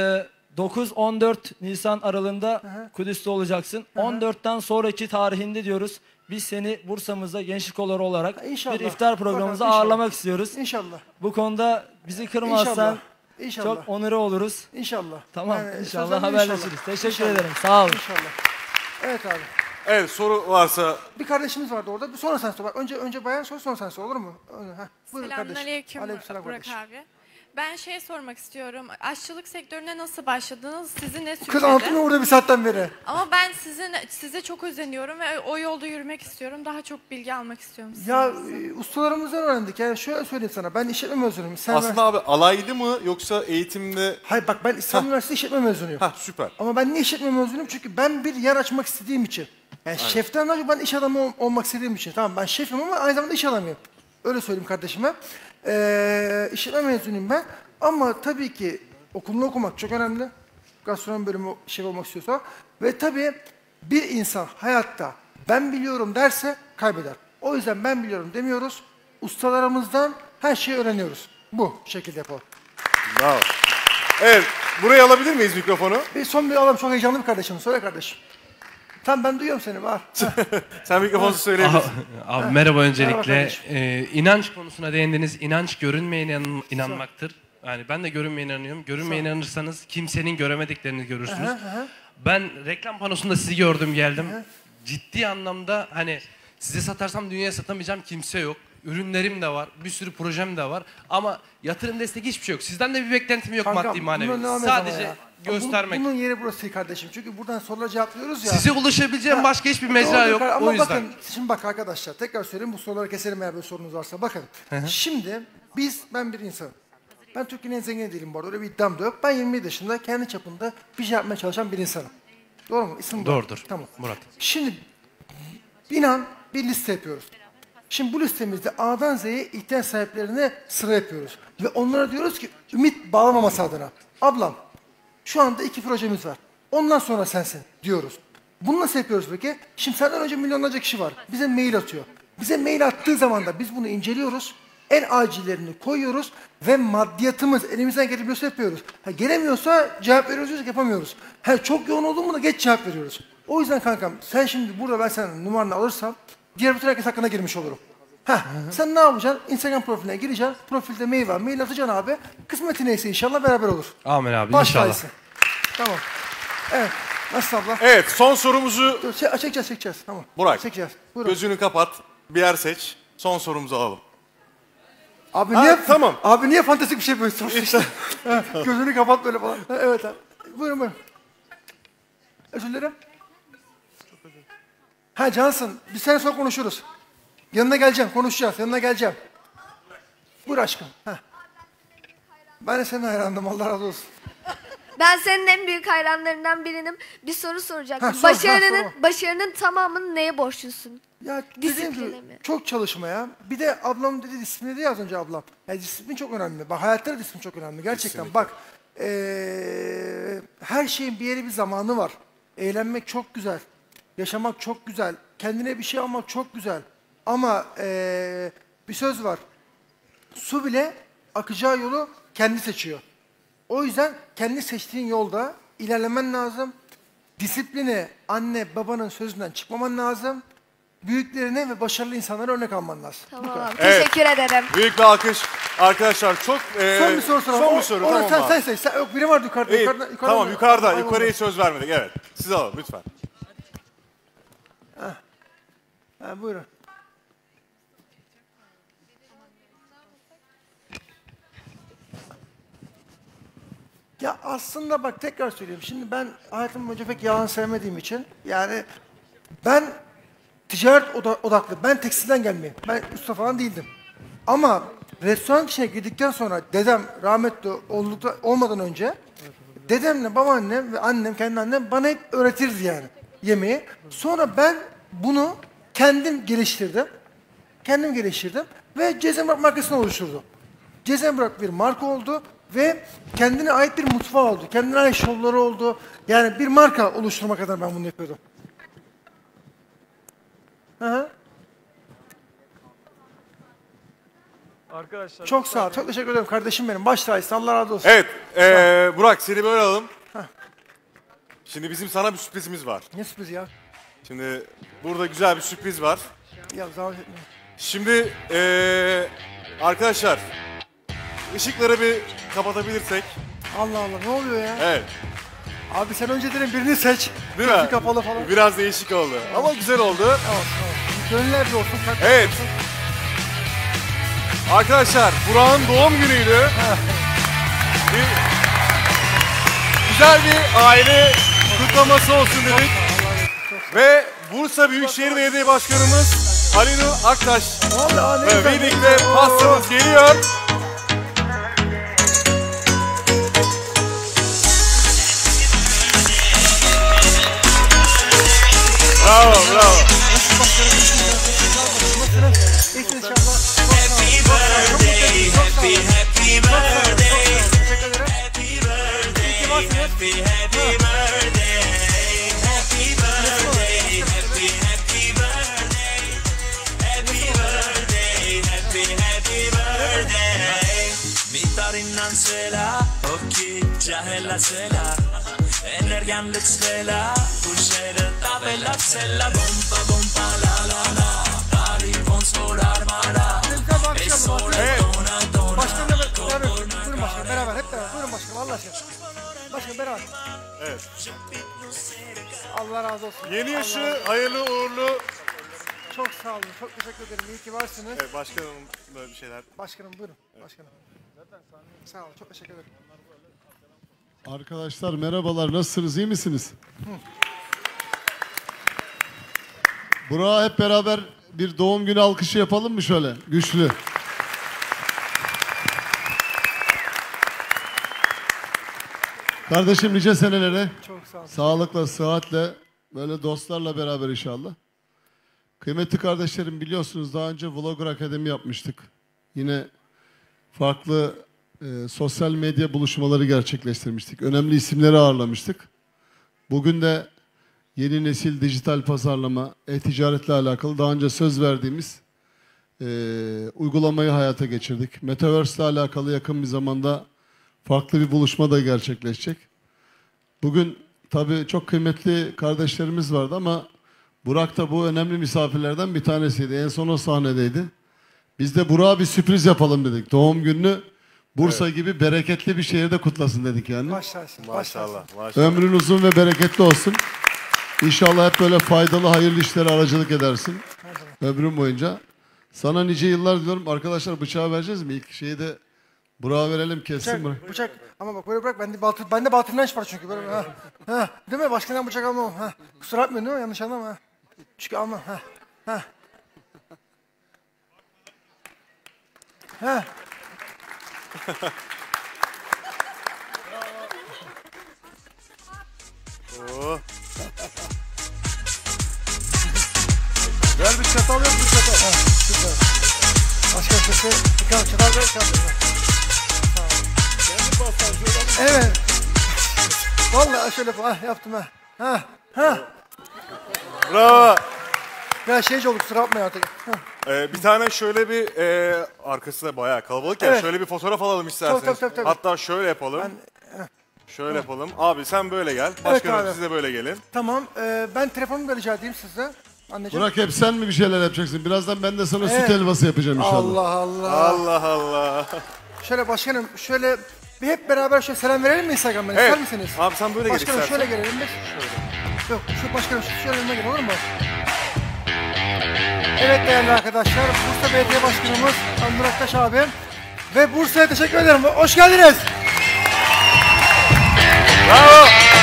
9-14 Nisan aralığında Kudüs'te olacaksın. 14'ten sonraki tarihinde diyoruz. Biz seni Bursa'mızda gençlik kolları olarak İnşallah. bir iftar programımıza Bakalım, ağırlamak istiyoruz. İnşallah. Bu konuda bizi kırmazsan İnşallah. İnşallah. çok onure oluruz. İnşallah. Tamam Yani inşallah sözlerle haberleşiriz. inşallah. Teşekkür İnşallah. ederim. Sağ olun. İnşallah. Evet abi. Evet, soru varsa Bir kardeşimiz vardı orada. Sonra sen sor. Bak önce bayan sor, sonra sen sor, olur mu? Buyurun kardeşim. Selamünaleyküm Aleykümselam Burak kardeşim. abi. Ben sormak istiyorum. Aşçılık sektörüne nasıl başladınız? Sizi ne Kız sürükledi? altına orada bir saatten beri. Ama ben size çok özeniyorum ve o yolda yürümek istiyorum. Daha çok bilgi almak istiyorum Ya sizden. ustalarımızdan öğrendik. Yani şöyle söyleyeyim sana. Ben işletme mezunuyum. Sen aslında abi alaylı mı yoksa eğitimde... Hayır bak ben İstanbul Üniversitesi işletme mezunuyum. Ha süper. Ama ben niye işletme mezunuyum? Çünkü ben bir yer açmak istediğim için. Yani şeften daha çok ben iş adamı olmak istediğim için. Tamam ben şefim ama aynı zamanda iş adamıyım. Öyle söyleyeyim kardeşime. İşletme mezunuyum ben. Ama tabii ki okulunu okumak çok önemli. Gastronomi bölümü şef olmak istiyorsa. Ve tabii bir insan hayatta ben biliyorum derse kaybeder. O yüzden ben biliyorum demiyoruz. Ustalarımızdan her şeyi öğreniyoruz. Bu şekilde yapalım. Bravo. Evet, buraya alabilir miyiz mikrofonu? Son bir alalım. Çok heyecanlı bir kardeşim. Söyle kardeşim. Tamam ben duyuyorum seni. Var. Sen mikrofonsuz söyleyebilirsin. Abi merhaba öncelikle. kardeşim. İnanç konusuna değindiniz. İnanç görünmeyene inanmaktır. Yani ben de görünmeyene inanıyorum. Görünmeyene inanırsanız kimsenin göremediklerini görürsünüz. Ben reklam panosunda sizi gördüm geldim. Ciddi anlamda hani size satarsam dünyaya satamayacağım kimse yok. Ürünlerim de var, bir sürü projem de var ama yatırım destek hiçbir şey yok. Sizden de bir beklentim yok Kankam, maddi manevi. bunun ne anlamı Sadece ya? göstermek. Bunun yeri burası değil kardeşim. Çünkü buradan sorulara cevaplıyoruz ya. Size ulaşabileceğim başka hiçbir mecra yok. Ama O yüzden. bakın şimdi bak arkadaşlar tekrar söyleyeyim bu soruları keselim eğer böyle sorunuz varsa. Bakın şimdi ben bir insanım. Ben Türkiye'nin en zengini değilim bu arada öyle bir iddiam da yok. Ben 27 yaşında kendi çapında bir şey yapmaya çalışan bir insanım. Doğru mu? İsmim Murat. Doğrudur. Tamam. Murat. Şimdi inan bir liste yapıyoruz. Şimdi bu listemizde A'dan Z'ye ihtiyaç sahiplerine sıra yapıyoruz. Ve onlara diyoruz ki ümit bağlamaması adına. Ablam şu anda 2 projemiz var. Ondan sonra sensin diyoruz. Bunu nasıl yapıyoruz peki? Şimdi senden önce milyonlarca kişi var. Bize mail atıyor. Bize mail attığı zaman da biz bunu inceliyoruz. En acillerini koyuyoruz ve maddiyatımız elimizden gelebiliyorsa yapıyoruz. Gelemiyorsa cevap veriyoruz diyorsak yapamıyoruz. Çok yoğun olduğunda da geç cevap veriyoruz. O yüzden kankam sen şimdi burada ben senin numaranı alırsam diğer bütün herkes hakkına girmiş olurum. Sen ne yapacaksın? Instagram profiline gireceksin. Profilde mail var. Mail atacaksın abi. Kısmeti neyse inşallah beraber olur. Amin abi Baş inşallah. tacısın. Tamam. Evet. Nasıl abla? Evet, son sorumuzu Dur, çekeceğiz. Tamam. Burak. Çekeceğiz. Buyurun. gözünü kapat, bir yer seç. Son sorumuzu alalım. Abi tamam. Abi niye fantastik bir şey yapıyorsun? Gözünü kapat böyle falan. Evet abi. Buyurun. Özür dilerim. Cansın. Bir sene sonra konuşuruz. Yanına geleceğim. Konuşacağız. Yanına geleceğim. Buyur aşkım. Ben de senin hayranım. Allah razı olsun. Ben senin en büyük hayranlarından birinim. Bir soru soracaktım. Sor, Başarının tamamını neye borçlusun? Ya dediğim Disipline gibi mi? çok çalışmaya. Bir de ablam dedi disiplini dedi az önce ablam. Disiplin çok önemli. Bak hayatta da disiplin çok önemli. Gerçekten Kesinlikle. bak her şeyin bir yeri bir zamanı var. Eğlenmek çok güzel. Yaşamak çok güzel. Kendine bir şey almak çok güzel. Ama bir söz var. Su bile akacağı yolu kendi seçiyor. O yüzden kendi seçtiğin yolda ilerlemen lazım. Disipline anne babanın sözünden çıkmaman lazım. Büyüklerine ve başarılı insanlara örnek alman lazım. Tamam abi. Evet. Teşekkür ederim. Büyük bir alkış. Arkadaşlar çok... Son bir soru soralım. Son bir soru, tamam sen, abi. sen seç. Yok biri var yukarıda. İyi, tamam yukarıda. Ay, Yukarıya söz vermedik. Evet. Siz alalım lütfen. Buyurun. Ya aslında bak tekrar söyleyeyim. Şimdi ben hayatım boyunca pek yalan sevmediğim için yani ben ticaret odaklı. Ben tekstilden gelmeyeyim. Ben usta falan değildim. Ama restoran içine girdikten sonra dedem rahmetli olmadan önce dedemle babaannem ve annem kendi annem bana hep öğretirdi yani yemeği. Sonra ben bunu kendim geliştirdim. Kendim geliştirdim ve Cezembrak markasını oluşturdum. Cezembrak bir marka oldu. Ve kendine ait bir mutfağı oldu. Kendine ait şovları oldu. Yani bir marka oluşturma kadar ben bunu yapıyordum. Hı. Arkadaşlar. Çok sağ ol. Çok teşekkür ederim kardeşim benim. Baş tacısın. Allah razı olsun. Evet. Burak seni böyle alalım. Şimdi bizim sana bir sürprizimiz var. Ne sürpriz ya? Şimdi burada güzel bir sürpriz var. Ya zahmet etme. Şimdi arkadaşlar ışıkları bir kapatabilirsek. Allah Allah ne oluyor ya? Evet. Abi sen önceden birini seç. Değil mi? Gözü kapalı falan. Biraz değişik oldu. Ama güzel oldu. Tamam. Gönüller bir olsun. Evet. Olsun. Arkadaşlar Burak'ın doğum günüydü. Güzel bir aile kutlaması olsun dedik. Ve Bursa Büyükşehir Belediye Başkanımız Ali Nur Aktaş ve birlikte pastamız geliyor. Bravo, bravo. Svela, occhi già è la sera, energian svela, pushere tabela sella, bomba la la la, pari con solar mara, e solar dona. Buyurun başkanım beraber hep beraber. Buyurun başkanım Allah aşkına. Başkanım beraber. Evet. Allah razı olsun. Yeni yaşı hayırlı uğurlu. Çok sağ olun. Çok teşekkür ederim. İyi ki varsınız. Evet başkanım böyle bir şeyler. Başkanım buyurun. Evet. Başkanım. Sağ olun. Çok teşekkür ederim. Arkadaşlar merhabalar. Nasılsınız? İyi misiniz? Burak'a hep beraber bir doğum günü alkışı yapalım mı şöyle? Güçlü. Kardeşim nice senelere. Çok sağ olun. Sağlıkla, sıhhatle, böyle dostlarla beraber inşallah. Kıymetli kardeşlerim biliyorsunuz daha önce Vlogger Akademi yapmıştık. Yine farklı sosyal medya buluşmaları gerçekleştirmiştik. Önemli isimleri ağırlamıştık. Bugün de yeni nesil dijital pazarlama, e-ticaretle alakalı daha önce söz verdiğimiz uygulamayı hayata geçirdik. Metaverse ile alakalı yakın bir zamanda farklı bir buluşma da gerçekleşecek. Bugün tabii çok kıymetli kardeşlerimiz vardı ama Burak da bu önemli misafirlerden bir tanesiydi. En son o sahnedeydi. Biz de Burak'a bir sürpriz yapalım dedik. Doğum gününü Bursa gibi bereketli bir şehirde kutlasın dedik yani. Maşallah. Ömrün uzun ve bereketli olsun. İnşallah hep böyle faydalı, hayırlı işlere aracılık edersin. Ömrün boyunca. Sana nice yıllar diliyorum. Arkadaşlar bıçağı vereceğiz mi? İlk şeyi de Burak'a verelim, kessin. Bıçak. Ama bak böyle bırak. Bende batıl inanç var çünkü. Böyle, ha. Değil mi? Başkandan bıçak almam. Ha. Kusura bakmayın değil mi? Yanlış anlama. Ha. Çünkü almam. Ha. Ha. Ha. Ver bir çatal yok bir çatal. Ha, süper. Başka sesi. Çatal ver. Evet. Vallahi şöyle yaptım ha. Bravo. Ya şeyci olduk kusura bakmayın artık. Bir tane şöyle bir arkası da bayağı kalabalık ya. Evet. Şöyle bir fotoğraf alalım isterseniz. Tabii. Hatta şöyle yapalım. Şöyle yapalım. Abi sen böyle gel. Başkanım abi. siz de böyle gelin. Tamam. Ben telefonumu da rica edeyim size. Anneciğim. Burak hep sen mi bir şeyler yapacaksın? Birazdan ben de sana süt helvası yapacağım inşallah. Allah. Şöyle başkanım şöyle bir hep beraber şöyle selam verelim mi Instagram'dan? Evet. İster misiniz? Abi sen böyle gel Başkanım istersen. şöyle gelelim biz. Yok şu başkanım şöyle önüme gel olur mu? Evet değerli arkadaşlar Bursa Belediye Başkanımız Anur Aktaş abi ve Bursa'ya teşekkür ederim. Hoş geldiniz. Bravo.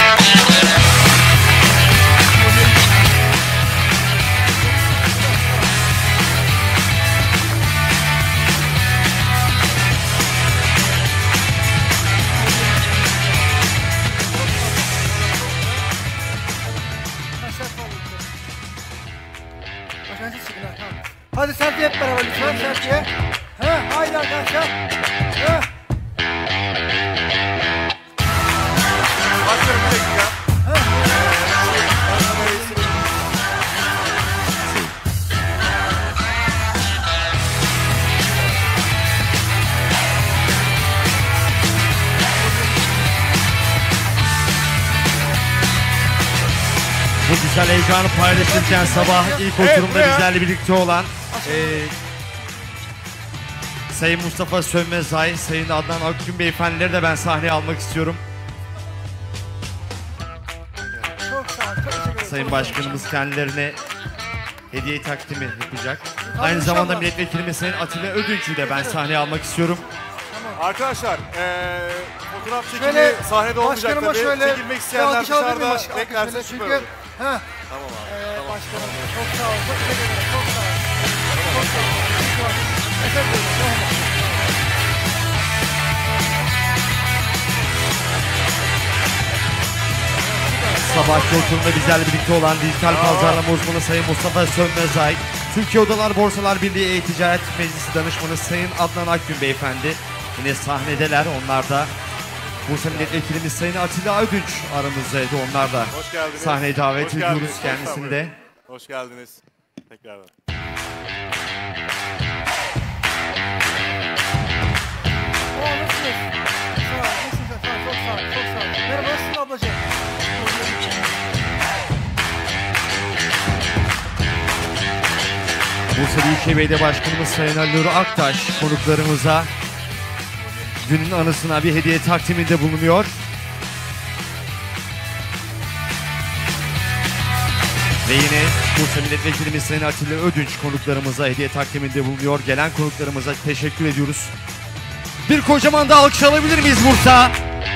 Hadi selfie hep beraber lütfen selfie. Haydi arkadaşlar. güzel heyecanı paylaşırken sabah ilk oturumda bizlerle birlikte olan Sayın Mustafa Sönmezay, Sayın Adnan Akgün beyefendileri de ben sahneye almak istiyorum. Sayın Başkanımız kendilerine hediye takdimi yapacak. Aynı zamanda milletvekilimiz Sayın Atilla Ödünç'ü de ben sahneye almak istiyorum. Arkadaşlar fotoğraf çekimi sahnede olmayacak tabii. Çekilmek isteyenler dışarıda beklerse süper olur. Tamam abi. Tamam. Başkanım çok sağ ol. Çok teşekkür ederim. Çok sağ ol. Çok sağ ol. Efendim, Sabahki oturumda bizlerle birlikte olan dijital pazarlama uzmanı Sayın Mustafa Sönmezay, Türkiye Odalar Borsalar Birliği E-Ticaret Meclisi Danışmanı Sayın Adnan Akgün beyefendi yine sahnedeler. Onlar da Bursa Milletvekilimiz Sayın Atilla Ödünç aramızdaydı. Onlar da sahneye davet ediyoruz kendisini de. Hoş geldiniz. Tekrardan. Merhaba, nasılsın ablacığım? Bursa Büyükşehir Belediye Başkanımız Sayın Ali Nuri Aktaş konuklarımıza günün anısına bir hediye takdiminde bulunuyor. Ve yine Bursa Milletvekilimiz Sayın Atilla Ödünç konuklarımıza hediye takdiminde bulunuyor. Gelen konuklarımıza teşekkür ediyoruz. Bir kocaman da alkış alabilir miyiz Bursa?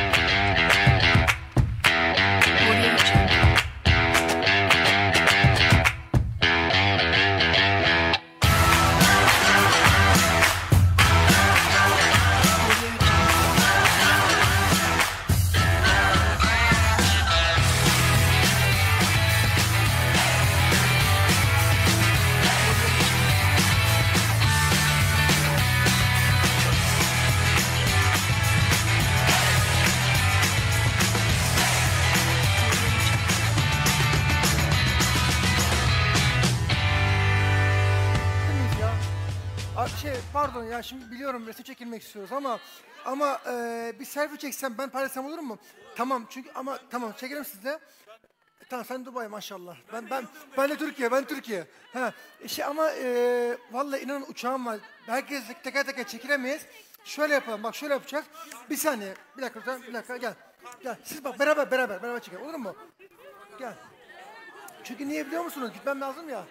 Pardon ya, şimdi biliyorum resim çekilmek istiyoruz ama bir selfie çeksem ben paylaşsam olur mu? Tamam, çünkü ama tamam çekelim sizle. Tamam, sen Dubai maşallah. Ben de Türkiye, ben Türkiye. Ha, ama vallahi inanın uçağım var. Herkes teker teker çekilemeyiz. Şöyle yapalım, bak şöyle yapacağız. Bir saniye, bir dakika gel. Gel, siz bak beraber çekelim, olur mu? Gel. Çünkü niye biliyor musunuz? Gitmem lazım ya.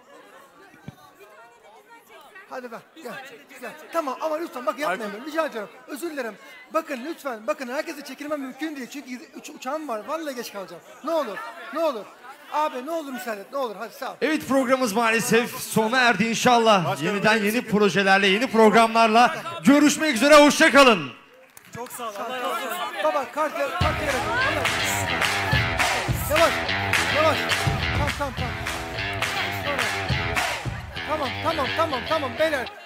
Hadi bak, gel. Tamam ama lütfen bak yapmayın böyle, rica ediyorum. Özür dilerim. Bakın lütfen, herkese çekilmem mümkün değil. Çünkü uçağım var, vallahi geç kalacağım. Ne olur. Abi ne olur müsaade et, ne olur, hadi sağ ol. Evet, programımız maalesef sona erdi inşallah. Başkanım, yeniden yeni projelerle, yeni programlarla görüşmek üzere, hoşça kalın. Çok sağ ol. Baba kart yavaş. Tamam. Tamam beyler.